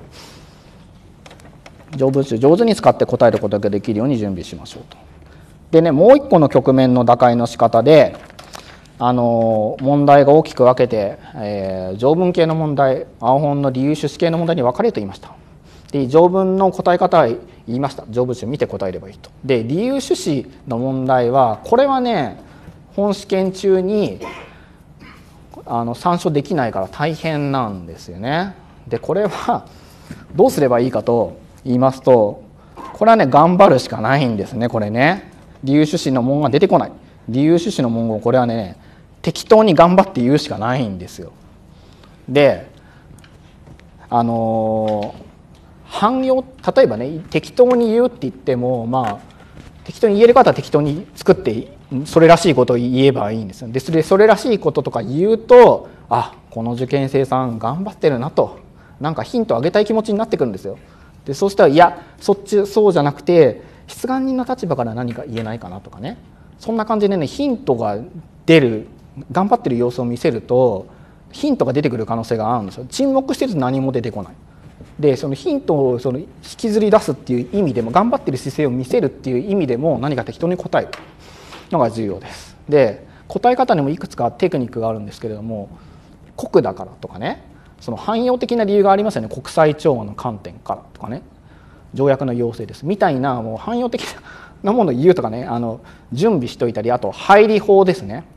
条文集上手に使って答えることができるように準備しましょうと。でねもう一個の局面の打開の仕方であの問題が大きく分けて、えー、条文系の問題青本の理由趣旨系の問題に分かれると言いました。で条文の答え方は言いました。条文集見て答えればいいと。で理由趣旨の問題はこれはね本試験中にあの参照できないから大変なんですよね。でこれはどうすればいいかと言いますと、これはね頑張るしかないんですね。これね理由趣旨の文言が出てこない。理由趣旨の文言これはね適当に頑張って言うしかないんですよ。であの汎用例えばね適当に言うって言ってもまあ適当に言える方は適当に作ってそれらしいことを言えばいいんですよ。でそれそれらしいこととか言うとあこの受験生さん頑張ってるなとなんかヒントをあげたい気持ちになってくるんですよ。でそうしたらいやそっちそうじゃなくて出願人の立場から何か言えないかなとかね、そんな感じでねヒントが出る頑張ってる様子を見せるとヒントが出てくる可能性があるんですよ。沈黙してると何も出てこない。でそのヒントをその引きずり出すっていう意味でも頑張ってる姿勢を見せるっていう意味でも何か適当に答えるのが重要です。で答え方にもいくつかテクニックがあるんですけれども、国だからとかねその汎用的な理由がありますよね。国際調和の観点からとかね条約の要請ですみたいなもう汎用的なものを言うとかねあの準備しといたり、あと配理法ですね。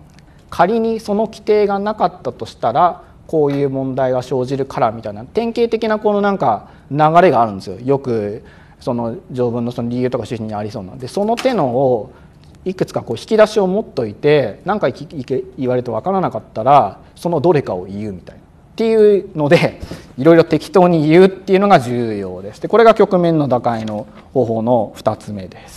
仮にその規定がなかったとしたらこういう問題が生じるからみたいな典型的なこのなんか流れがあるんですよ。よくその条文のその理由とか趣旨にありそうなので、その手のをいくつかこう引き出しを持っといて、何か言われて分からなかったらそのどれかを言うみたいなっていうので、いろいろ適当に言うっていうのが重要です。でこれが局面の打開の方法のふたつめです。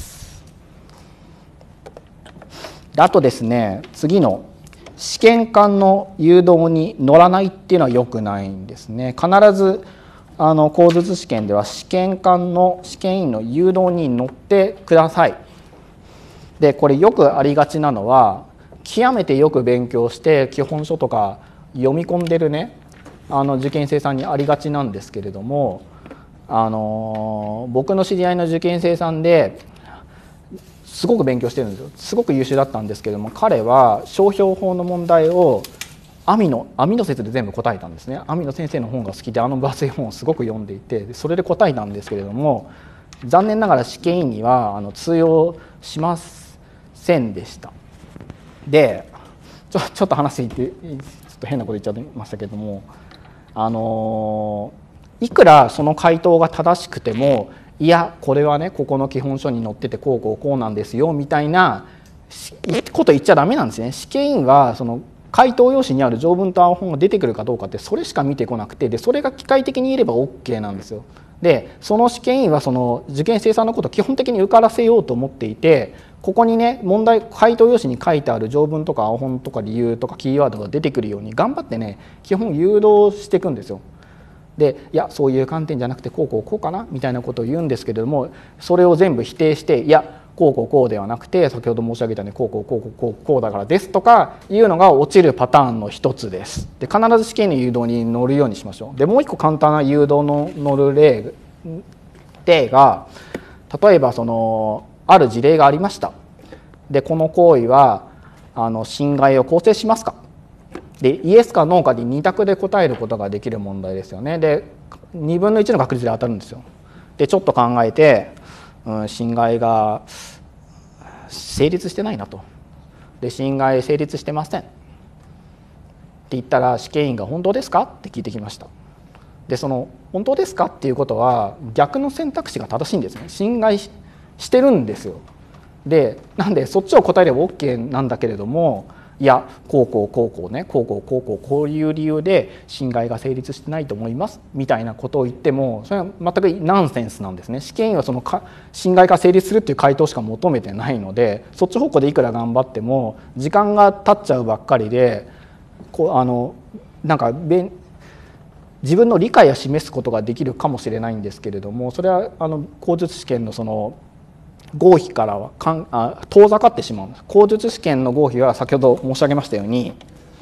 であとですね、次の試験官の誘導に乗らないっていうのは良くないんですね。必ずあの口述試験では試験官の試験員の誘導に乗ってください。でこれよくありがちなのは、極めてよく勉強して基本書とか読み込んでるねあの受験生さんにありがちなんですけれども、あの僕の知り合いの受験生さんですごく勉強してるんですよ。すごく優秀だったんですけれども、彼は商標法の問題を網野網野説で全部答えたんですね。網野先生の本が好きで、あの分厚い本をすごく読んでいて、それで答えたんですけれども、残念ながら試験員にはあの通用しませんでした。でちょちょっと話していてちょっと変なこと言っちゃいましたけれども、あのいくらその回答が正しくても、いやこれはねここの基本書に載っててこうこうこうなんですよみたいなこと言っちゃダメなんですね。試験員はその回答用紙にある条文と青本が出てくるかどうかってそれしか見てこなくて、でそれが機械的にいれば OK なんですよ。でその試験員はその受験生さんのことを基本的に受からせようと思っていて、ここにね問題回答用紙に書いてある条文とか青本とか理由とかキーワードが出てくるように頑張ってね基本誘導していくんですよ。でいやそういう観点じゃなくてこうこうこうかなみたいなことを言うんですけれども、それを全部否定していやこうこうこうではなくて先ほど申し上げたようにこうこうこうこうこうこうだからですとかいうのが落ちるパターンの一つです。で必ず試験の誘導に乗るようにしましょう。でもう一個簡単な誘導の乗る例例が、例えばそのある事例がありました。でこの行為はあの侵害を構成しますか。でイエスかノーかでに択で答えることができる問題ですよね。でにぶんのいちの確率で当たるんですよ。でちょっと考えて、うん、侵害が成立してないなと。で侵害成立してませんって言ったら試験員が本当ですかって聞いてきました。でその本当ですかっていうことは逆の選択肢が正しいんですね。侵害してるんですよ。でなんでそっちを答えれば OK なんだけれども、いやこうこうこうこうねこうこうこうこうこういう理由で侵害が成立してないと思いますみたいなことを言ってもそれは全くナンセンスなんですね。試験員はそのか侵害が成立するっていう回答しか求めてないので、そっち方向でいくら頑張っても時間が経っちゃうばっかりで、こうあのなんか自分の理解を示すことができるかもしれないんですけれども、それはあの口述試験のその合否からはかんあ遠ざかってしまうんです。口述試験の合否は先ほど申し上げましたように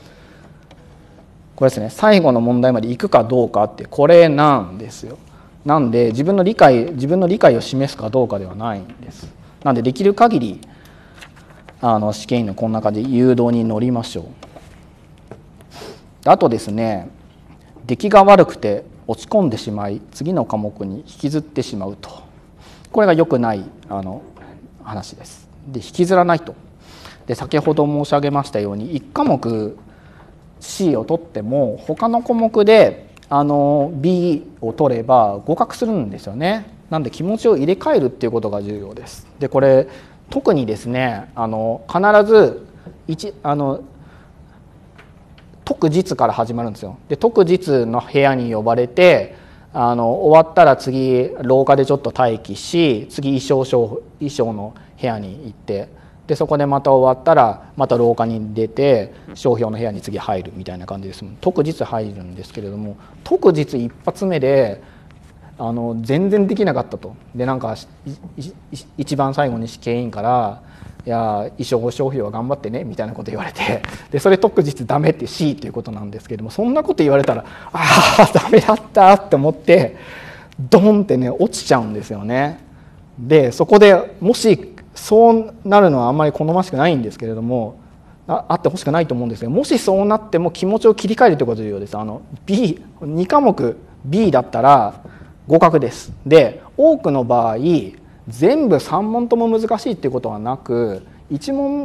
これですね、最後の問題まで行くかどうかってこれなんですよ。なんで自分の理解自分の理解を示すかどうかではないんです。なんでできる限りあの試験員のこんな感じで誘導に乗りましょう。あとですね、出来が悪くて落ち込んでしまい次の科目に引きずってしまうと、これが良くないあの話です。で引きずらないと。で先ほど申し上げましたようにいち科目 C を取っても他の科目であの B を取れば合格するんですよね。なんで気持ちを入れ替えるっていうことが重要です。でこれ特にですねあの必ず一あの特実から始まるんですよ。で特実の部屋に呼ばれてあの終わったら次廊下でちょっと待機し、次衣装衣装の部屋に行って、でそこでまた終わったらまた廊下に出て商標の部屋に次入るみたいな感じです。特実入るんですけれども、特実一発目であの全然できなかったと。でなんか一番最後に試験員からいや衣装商標は頑張ってねみたいなこと言われて、でそれ特実ダメって C ということなんですけれども、そんなこと言われたらああダメだったって思ってドンってね落ちちゃうんですよね。でそこでもしそうなるのはあんまり好ましくないんですけれども、 あ, あってほしくないと思うんですけど、もしそうなっても気持ちを切り替えるということが重要です。あの B に科目 B だったら合格です。で多くの場合全部さん問とも難しいっていうことはなくいち問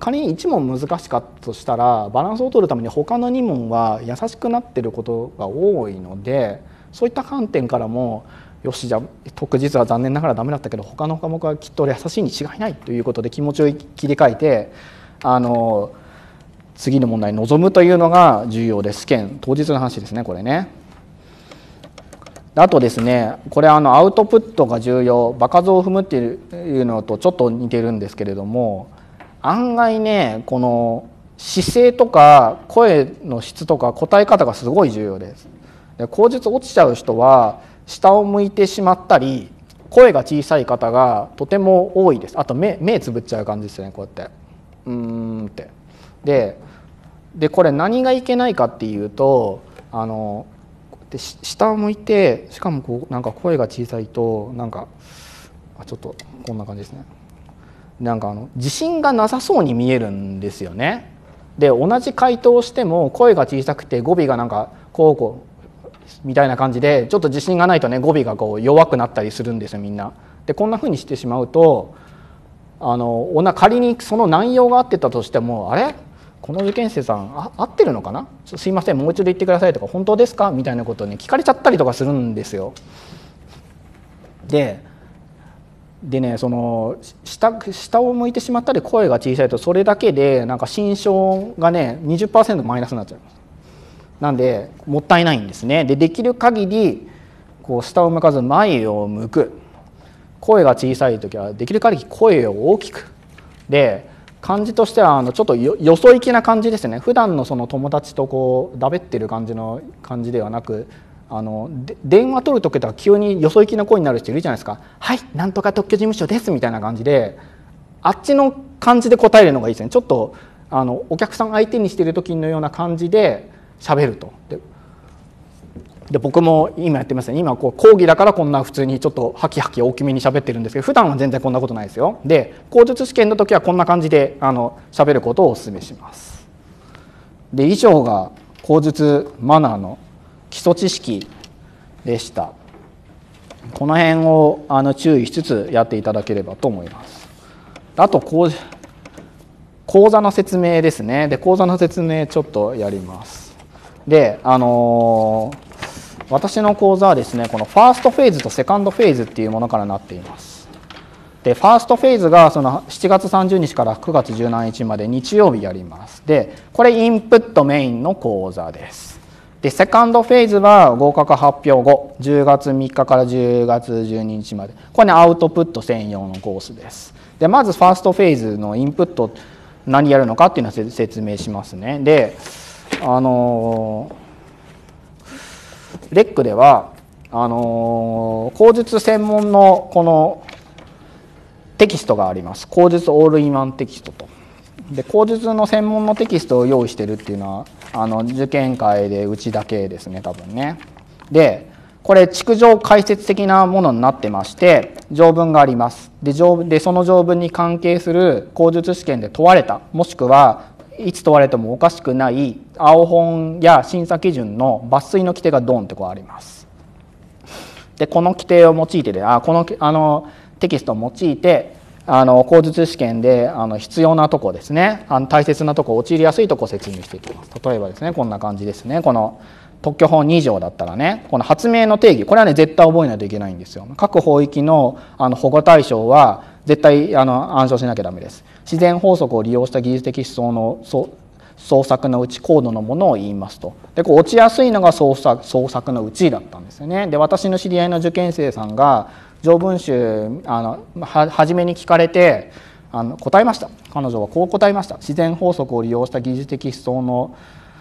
仮にいち問難しかったとしたらバランスを取るために他のに問は優しくなってることが多いので、そういった観点からもよしじゃあ特実は残念ながらダメだったけど他の科目はきっと優しいに違いないということで気持ちを切り替えてあの次の問題に臨むというのが重要です。試験当日の話ですねこれね。あとですね、これあのアウトプットが重要、場数を踏むっていうのとちょっと似てるんですけれども、案外ねこの姿勢とか声の質とか答え方がすごい重要です。で口述落ちちゃう人は下を向いてしまったり声が小さい方がとても多いです。あと 目, 目つぶっちゃう感じですよね、こうやってうーんってででこれ何がいけないかっていうと、あので下を向いてしかもこうなんか声が小さいとなんかあちょっとこんな感じですね、なんかあの自信がなさそうに見えるんですよね。で同じ回答をしても声が小さくて語尾がなんかこうこうみたいな感じでちょっと自信がないとね語尾がこう弱くなったりするんですよみんな。でこんな風にしてしまうとあの仮にその内容が合ってたとしてもあれこの受験生さんあ合ってるのかな、すいませんもう一度言ってくださいとか本当ですかみたいなことをね聞かれちゃったりとかするんですよ。ででねその 下, 下を向いてしまったり声が小さいとそれだけでなんか心象がね にじゅっパーセント マイナスになっちゃいます。なんでもったいないんですね。でできる限りこう下を向かず前を向く、声が小さい時はできる限り声を大きくで感じとしてはあのちょっと よ, よそ行きな感じですね。普段のその友達とこうだべってる感じの感じではなく、あので電話取る時とか急によそ行きの声になる人いるじゃないですか。はいなんとか特許事務所ですみたいな感じであっちの感じで答えるのがいいですね。ちょっとあのお客さん相手にしている時のような感じで喋ると。でで僕も今やってますね。今こう講義だからこんな普通にちょっとハキハキ大きめに喋ってるんですけど普段は全然こんなことないですよ。で口述試験の時はこんな感じであの喋ることをお勧めします。で以上が口述マナーの基礎知識でした。この辺をあの注意しつつやっていただければと思います。あと講座の説明ですね。で講座の説明ちょっとやります。であのー私の講座はですねこのファーストフェーズとセカンドフェーズっていうものからなっています。でファーストフェーズがそのしちがつさんじゅうにちからくがつじゅうしちにちまで日曜日やります。でこれインプットメインの講座です。でセカンドフェーズは合格発表後じゅうがつみっかからじゅうがつじゅうににちまでこれねアウトプット専用のコースです。でまずファーストフェーズのインプット何やるのかっていうのを説明しますね。であのーレックではあの口述専門のこのテキストがあります。口述オールインワンテキストと。で口述の専門のテキストを用意してるっていうのはあの受験会でうちだけですね多分ね。でこれ築上解説的なものになってまして条文があります。で条でその条文に関係する口述試験で問われたもしくはいつ問われてもおかしくない青本や審査基準の抜粋の規定がドンってこうあります。でこの規定を用いてであこのあのテキストを用いてあの口述試験であの必要なとこですねあの大切なとこ陥りやすいとこを説明していきます。例えばですねこんな感じですね。この特許法に条だったらねこの発明の定義これはね絶対覚えないといけないんですよ。各法域のあの保護対象は絶対あの暗唱しなきゃダメです。自然法則を利用した技術的思想の創作のうち高度のものを言いますと。でこう落ちやすいのが創作創作のうちだったんですよね。で私の知り合いの受験生さんが条文集あのは初めに聞かれてあの答えました。彼女はこう答えました。自然法則を利用した技術的思想の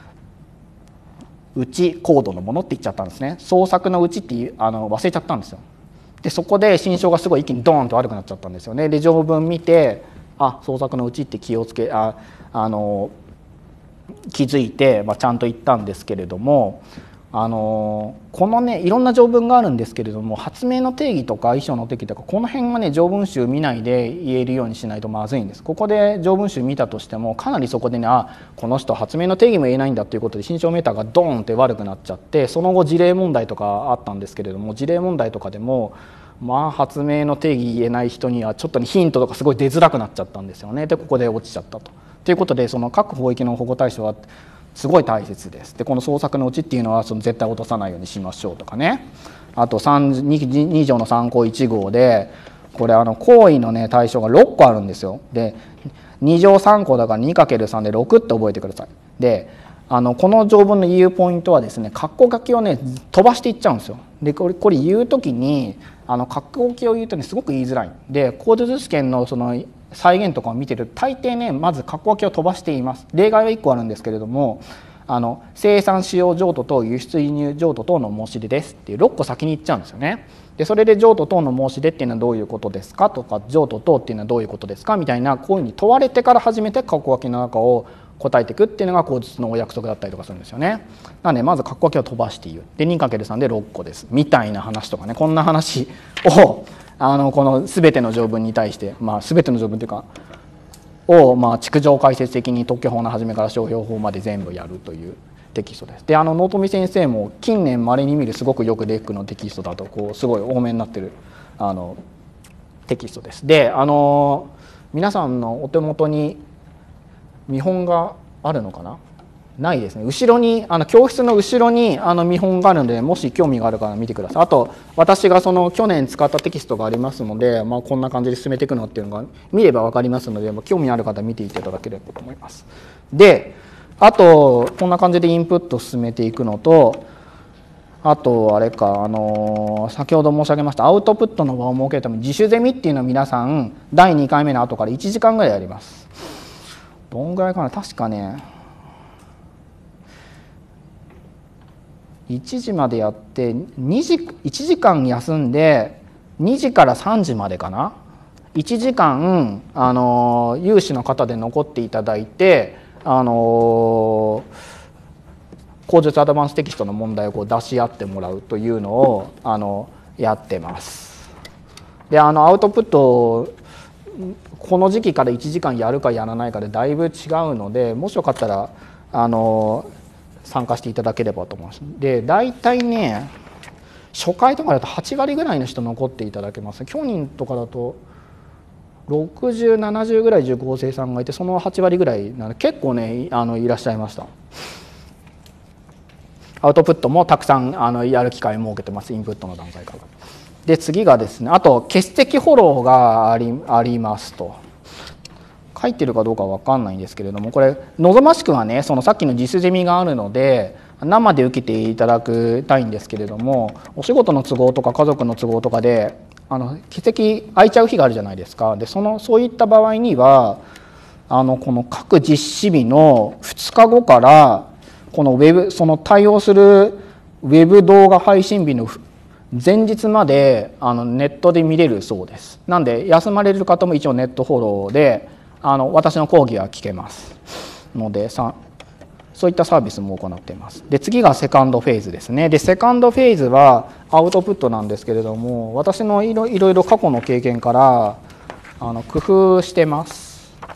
うち高度のものって言っちゃったんですね。創作のうちってあの忘れちゃったんですよ。でそこで心象がすごい一気にドーンと悪くなっちゃったんですよね。で条文見てあ創作のうちって気をつけああの気づいて、まあ、ちゃんと言ったんですけれどもあのこのねいろんな条文があるんですけれども発明の定義とか衣装の定義とかこの辺はね条文集見ないで言えるようにしないとまずいんです。ここで条文集見たとしてもかなりそこでねあこの人発明の定義も言えないんだということで心象メーターがドーンって悪くなっちゃってその後事例問題とかあったんですけれども事例問題とかでもまあ発明の定義言えない人にはちょっとヒントとかすごい出づらくなっちゃったんですよね。でここで落ちちゃったと。 ということでその各法域の保護対象はすごい大切です。でこの創作のうちっていうのはその絶対落とさないようにしましょうとかね。あとに条のさん項いち号でこれあの行為のね対象がろっこあるんですよ。でに条さん項だから にかけるさん でろくって覚えてください。であのこの条文の言うポイントはですね、括弧書きをね飛ばしていっちゃうんですよ。でこれこれ言う時にあの括弧書きを言うとねすごく言いづらい。で口述試験のその再現とかを見てると大抵ねまず括弧書きを飛ばしています。例外はいっこあるんですけれども、あの生産使用譲渡と輸出輸入譲渡等の申し出ですっていうろっこ先に言っちゃうんですよね。でそれで譲渡等の申し出っていうのはどういうことですかとか、譲渡等っていうのはどういうことですかみたいなこういうふうに問われてから初めて括弧書きの中を答えていくっていうのが口述のお約束だったりとかするんですよね。なのでまず括弧書きを飛ばして言う。で にかけるさん でろっこですみたいな話とかね、こんな話をあのこの全ての条文に対して、まあ、全ての条文というかをまあ築上解説的に特許法の始めから商標法まで全部やるというテキストです。であの納富先生も近年まれに見るすごくよくレックのテキストだとこうすごい多めになってるあのテキストです。であの皆さんのお手元に見本があるのかな、ないですね。後ろにあの教室の後ろにあの見本があるので、もし興味があるから見てください。あと私がその去年使ったテキストがありますので、まあ、こんな感じで進めていくのっていうのが見れば分かりますので、まあ、興味ある方は見ていっていただければと思います。であとこんな感じでインプットを進めていくのと、あとあれか、あのー、先ほど申し上げましたアウトプットの場を設けるために自主ゼミっていうのを皆さんだいにかいめの後からいちじかんぐらいやります。どんぐらいかな、確かねいちじまでやってにじいちじかん休んでにじからさんじまでかな、いちじかんあの有志の方で残っていただいて、あの口述アドバンステキストの問題をこう出し合ってもらうというのをあのやってます。であのアウトプットこの時期からいちじかんやるかやらないかでだいぶ違うので、もしよかったらあの参加していただければと思います。で大体ね初回とかだとはち割ぐらいの人残っていただけます。去年とかだとろくじゅう、ななじゅうぐらい受講生さんがいて、そのはち割ぐらいなので結構ねあのいらっしゃいました。アウトプットもたくさんあのやる機会を設けてます、インプットの段階から。で次がですね、あと欠席フォローがあり、ありますと。書いてるかどうかは分かんないんですけれども、これ望ましくはねそのさっきの実ゼミがあるので生で受けていただきたいんですけれども、お仕事の都合とか家族の都合とかであの欠席空いちゃう日があるじゃないですか。でそのそういった場合にはあのこの各実施日のふつかごからこのウェブその対応するウェブ動画配信日の前日まであのネットで見れるそうです。なんで休まれる方も一応ネットフォローであの私の講義は聞けますのでさ、そういったサービスも行っています。で次がセカンドフェーズですね。でセカンドフェーズはアウトプットなんですけれども、私のいろいろ過去の経験からあの工夫してます。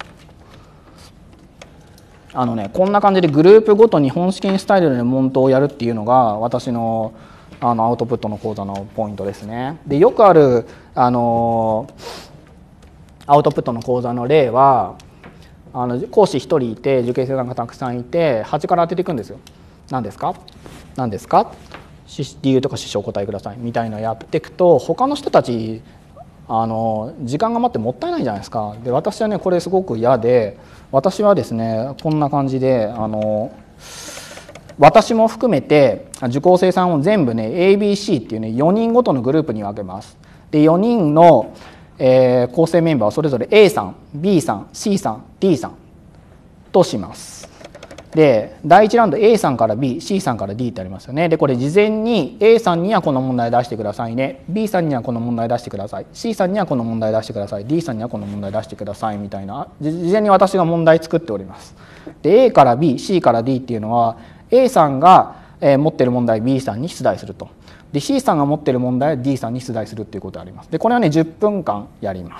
あのねこんな感じでグループごとに本試験スタイルで問答をやるっていうのが私のあのアウトプットの講座のポイントですね。でよくあるあのアウトプットの講座の例はあの講師ひとりいて受験生さんがたくさんいて端から当てていくんですよ。何ですか何ですか理由とか支障をお答えくださいみたいなのをやっていくと他の人たちあの時間が待ってもったいないじゃないですか。で私はねこれすごく嫌で、私はですねこんな感じであの私も含めて受講生さんを全部ね エービーシー っていうねよにんごとのグループに分けます。でよにんの、えー、構成メンバーはそれぞれ A さん B さん C さん D さんとします。でだいいちラウンド A さんから B、C さんから D ってありますよね。でこれ事前に A さんにはこの問題出してくださいね、 B さんにはこの問題出してください、 C さんにはこの問題出してください、 D さんにはこの問題出してくださいみたいな事前に私が問題作っております。で A から B、C から D っていうのは A さんが持ってる問題 B さんに出題すると。で C さんが持ってる問題 D さんに出題するっていうことがあります。でこれはねじゅっぷんかんやります。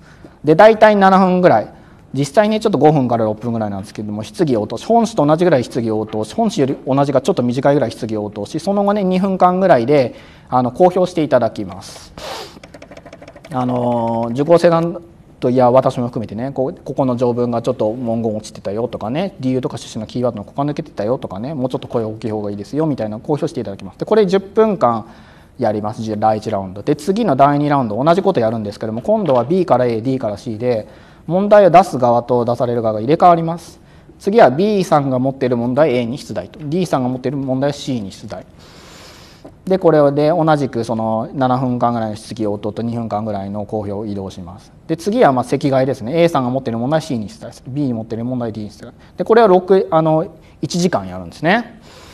で大体ななふんぐらい、実際ねちょっとごふんからろっぷんぐらいなんですけれども、質疑応答し本誌と同じぐらい質疑応答し、本誌より同じかちょっと短いぐらい質疑応答し、その後ねにふんかんぐらいであの公表していただきます。あの受講生さんといや私も含めてね、こここの条文がちょっと文言落ちてたよとかね、理由とか趣旨のキーワードのここが抜けてたよとかね、もうちょっと声大きい方がいいですよみたいな公表していただきます。でこれじゅっぷんかんやります。だいいちラウンドで、次のだいにラウンド同じことやるんですけども、今度は ビー から エー、ディー から シー で問題を出す側と出される側が入れ替わります。次は ビー さんが持っている問題 エー に出題と、 ディー さんが持っている問題 シー に出題で、これで同じくそのななふんかんぐらいの質疑応答とにふんかんぐらいの公表を移動します。で次はまあ席替えですね。 エー さんが持っている問題 シー に出題する、 ビー に持っている問題 ディー に出題で、これはろくあのいちじかんやるんですね。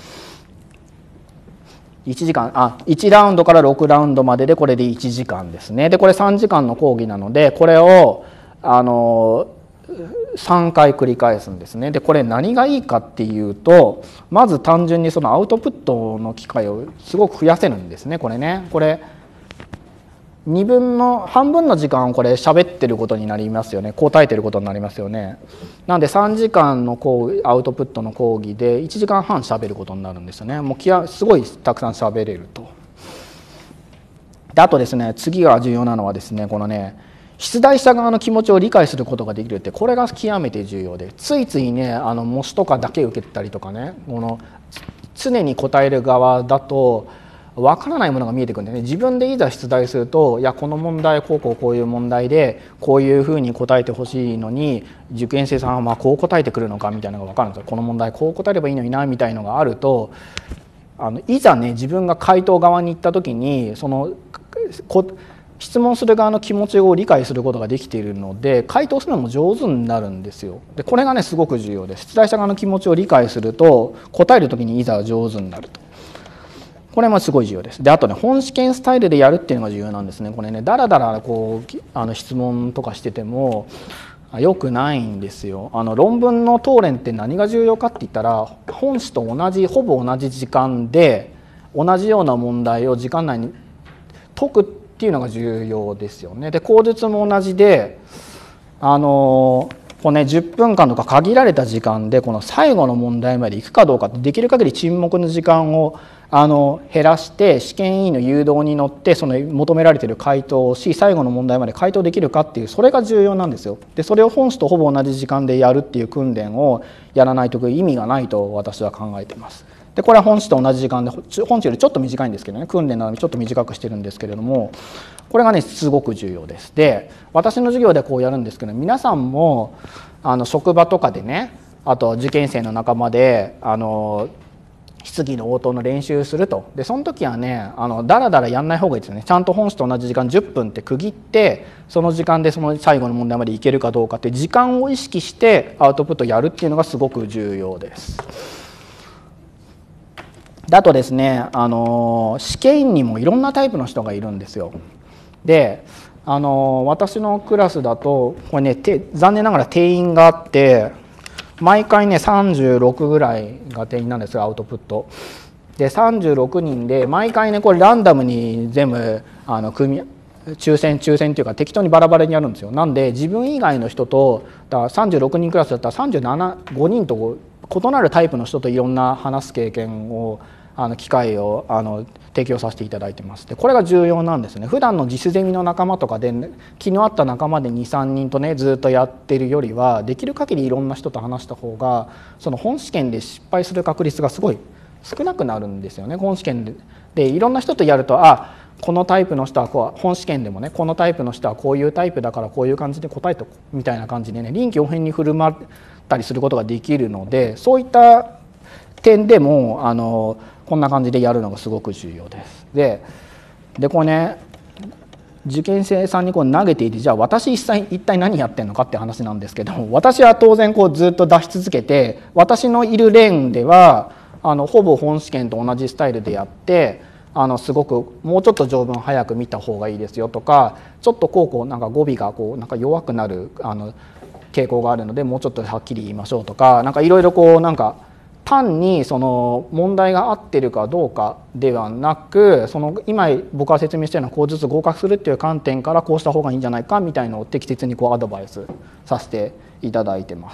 いちじかんあいちラウンドからろくラウンドまででこれでいちじかんですね。でこれさんじかんの講義なので、これをあのさんかい繰り返すんですね。でこれ何がいいかっていうと、まず単純にそのアウトプットの機会をすごく増やせるんですね。これねこれにぶんの半分の時間をこれ喋ってることになりますよね。答えてることになりますよね。なのでさんじかんの講義アウトプットの講義でいちじかんはん喋ることになるんですよね。もうきわすごいたくさん喋れると。であとですね、次が重要なのはですね、このね出題者側の気持ちを理解することができるって、これが極めて重要で、ついついねあの模試とかだけ受けたりとかね、この常に答える側だと分からないものが見えてくるんでね、自分でいざ出題すると、いやこの問題こうこうこういう問題でこういうふうに答えてほしいのに、受験生さんはまあこう答えてくるのかみたいなのが分かるんですよ。この問題こう答えればいいのになみたいのがあると、あのいざね自分が回答側に行った時にそのこ質問する側の気持ちを理解することができているので、回答するのも上手になるんですよ。でこれがねすごく重要です。出題者側の気持ちを理解すると答える時にいざ上手になると。これもすごい重要です。であとね本試験スタイルでやるっていうのが重要なんですね。これねだらだらこうあの質問とかしててもよくないんですよ。あの論文の答練って何が重要かって言ったら、本試と同じほぼ同じ時間で同じような問題を時間内に解くっていうのが重要ですよね。で口述も同じで、あのこうねじゅっぷんかんとか限られた時間でこの最後の問題まで行くかどうかって、できる限り沈黙の時間をあの減らして試験委員の誘導に乗ってその求められている回答をし、最後の問題まで回答できるかっていう、それが重要なんですよ。でそれを本試とほぼ同じ時間でやるっていう訓練をやらないと意味がないと私は考えています。でこれは本試と同じ時間で、本試よりちょっと短いんですけどね、訓練なのにちょっと短くしてるんですけれども、これがねすごく重要です。で私の授業でこうやるんですけど、皆さんもあの職場とかでね、あと受験生の仲間であの質疑の応答の練習すると。でその時はねあのだらだらやんない方がいいですよね。ちゃんと本試と同じ時間じゅっぷんって区切って、その時間でその最後の問題までいけるかどうかって時間を意識してアウトプットやるっていうのがすごく重要です。であとですね、あの試験員にもいろんなタイプの人がいるんですよ。であの私のクラスだとこれねて残念ながら定員があって、毎回ねさんじゅうろくぐらいが定員なんですよ、アウトプットで。さんじゅうろくにんで毎回ねこれランダムに全部あの組み抽選抽選っていうか適当にバラバラにやるんですよ。なんで自分以外の人と、だからさんじゅうろくにんクラスだったらさんじゅうなな、ごにんと異なるタイプの人といろんな話す経験をあの機会をあの提供させていただいてます。でこれが重要なんですね。普段の実ゼミの仲間とかで、ね、気の合った仲間でにさんにんとねずっとやってるよりは、できる限りいろんな人と話した方がその本試験で失敗する確率がすごい少なくなるんですよね。本試験ででいろんな人とやると、あこのタイプの人はこう、本試験でもねこのタイプの人はこういうタイプだからこういう感じで答えとみたいな感じでね臨機応変に振る舞ったりすることができるので、そういった点でもあのこんな感じでやるのがすごく重要です。で、でこれね受験生さんにこう投げていて、じゃあ私一体一体何やってんのかって話なんですけど、私は当然こうずっと出し続けて、私のいるレーンではあのほぼ本試験と同じスタイルでやって、あのすごくもうちょっと条文早く見た方がいいですよとか、ちょっとこうこうなんか語尾がこうなんか弱くなるあの傾向があるのでもうちょっとはっきり言いましょうとか、なんかいろいろこうなんか単にその問題が合ってるかどうかではなく、その今僕が説明したような口述合格するっていう観点からこうした方がいいんじゃないかみたいのを適切にこうアドバイスさせていただいてます。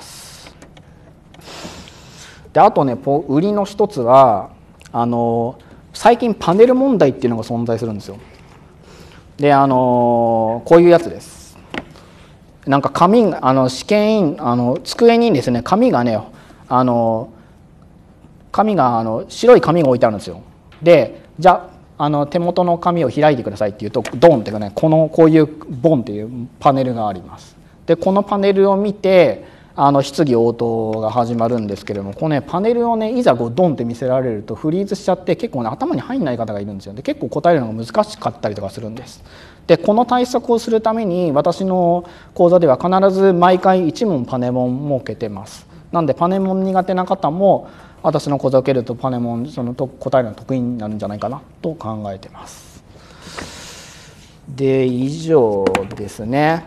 であとね売りの一つはあの最近パネル問題っていうのが存在するんですよ。であのこういうやつです。 なんか紙あの試験員あの机にですね紙がねあの紙があの白い紙が置いてあるんですよ。でじゃあ、あの手元の紙を開いてくださいって言うとドンっていうかねこのこういうボンっていうパネルがあります。でこのパネルを見てあの質疑応答が始まるんですけれども、このねパネルをねいざこうドンって見せられるとフリーズしちゃって結構ね頭に入んない方がいるんですよ。で結構答えるのが難しかったりとかするんです。でこの対策をするために私の講座では必ず毎回いち問パネモン設けてます。なんでパネモン苦手な方も私の講座を受けるとパネモンそのと答えるの得意になるんじゃないかなと考えてます。で以上ですね。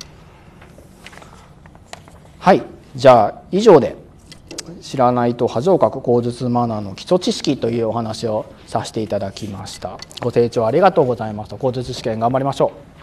はい、じゃあ以上で知らないと恥をかく口述マナーの基礎知識というお話をさせていただきました。ご清聴ありがとうございました。口述試験頑張りましょう。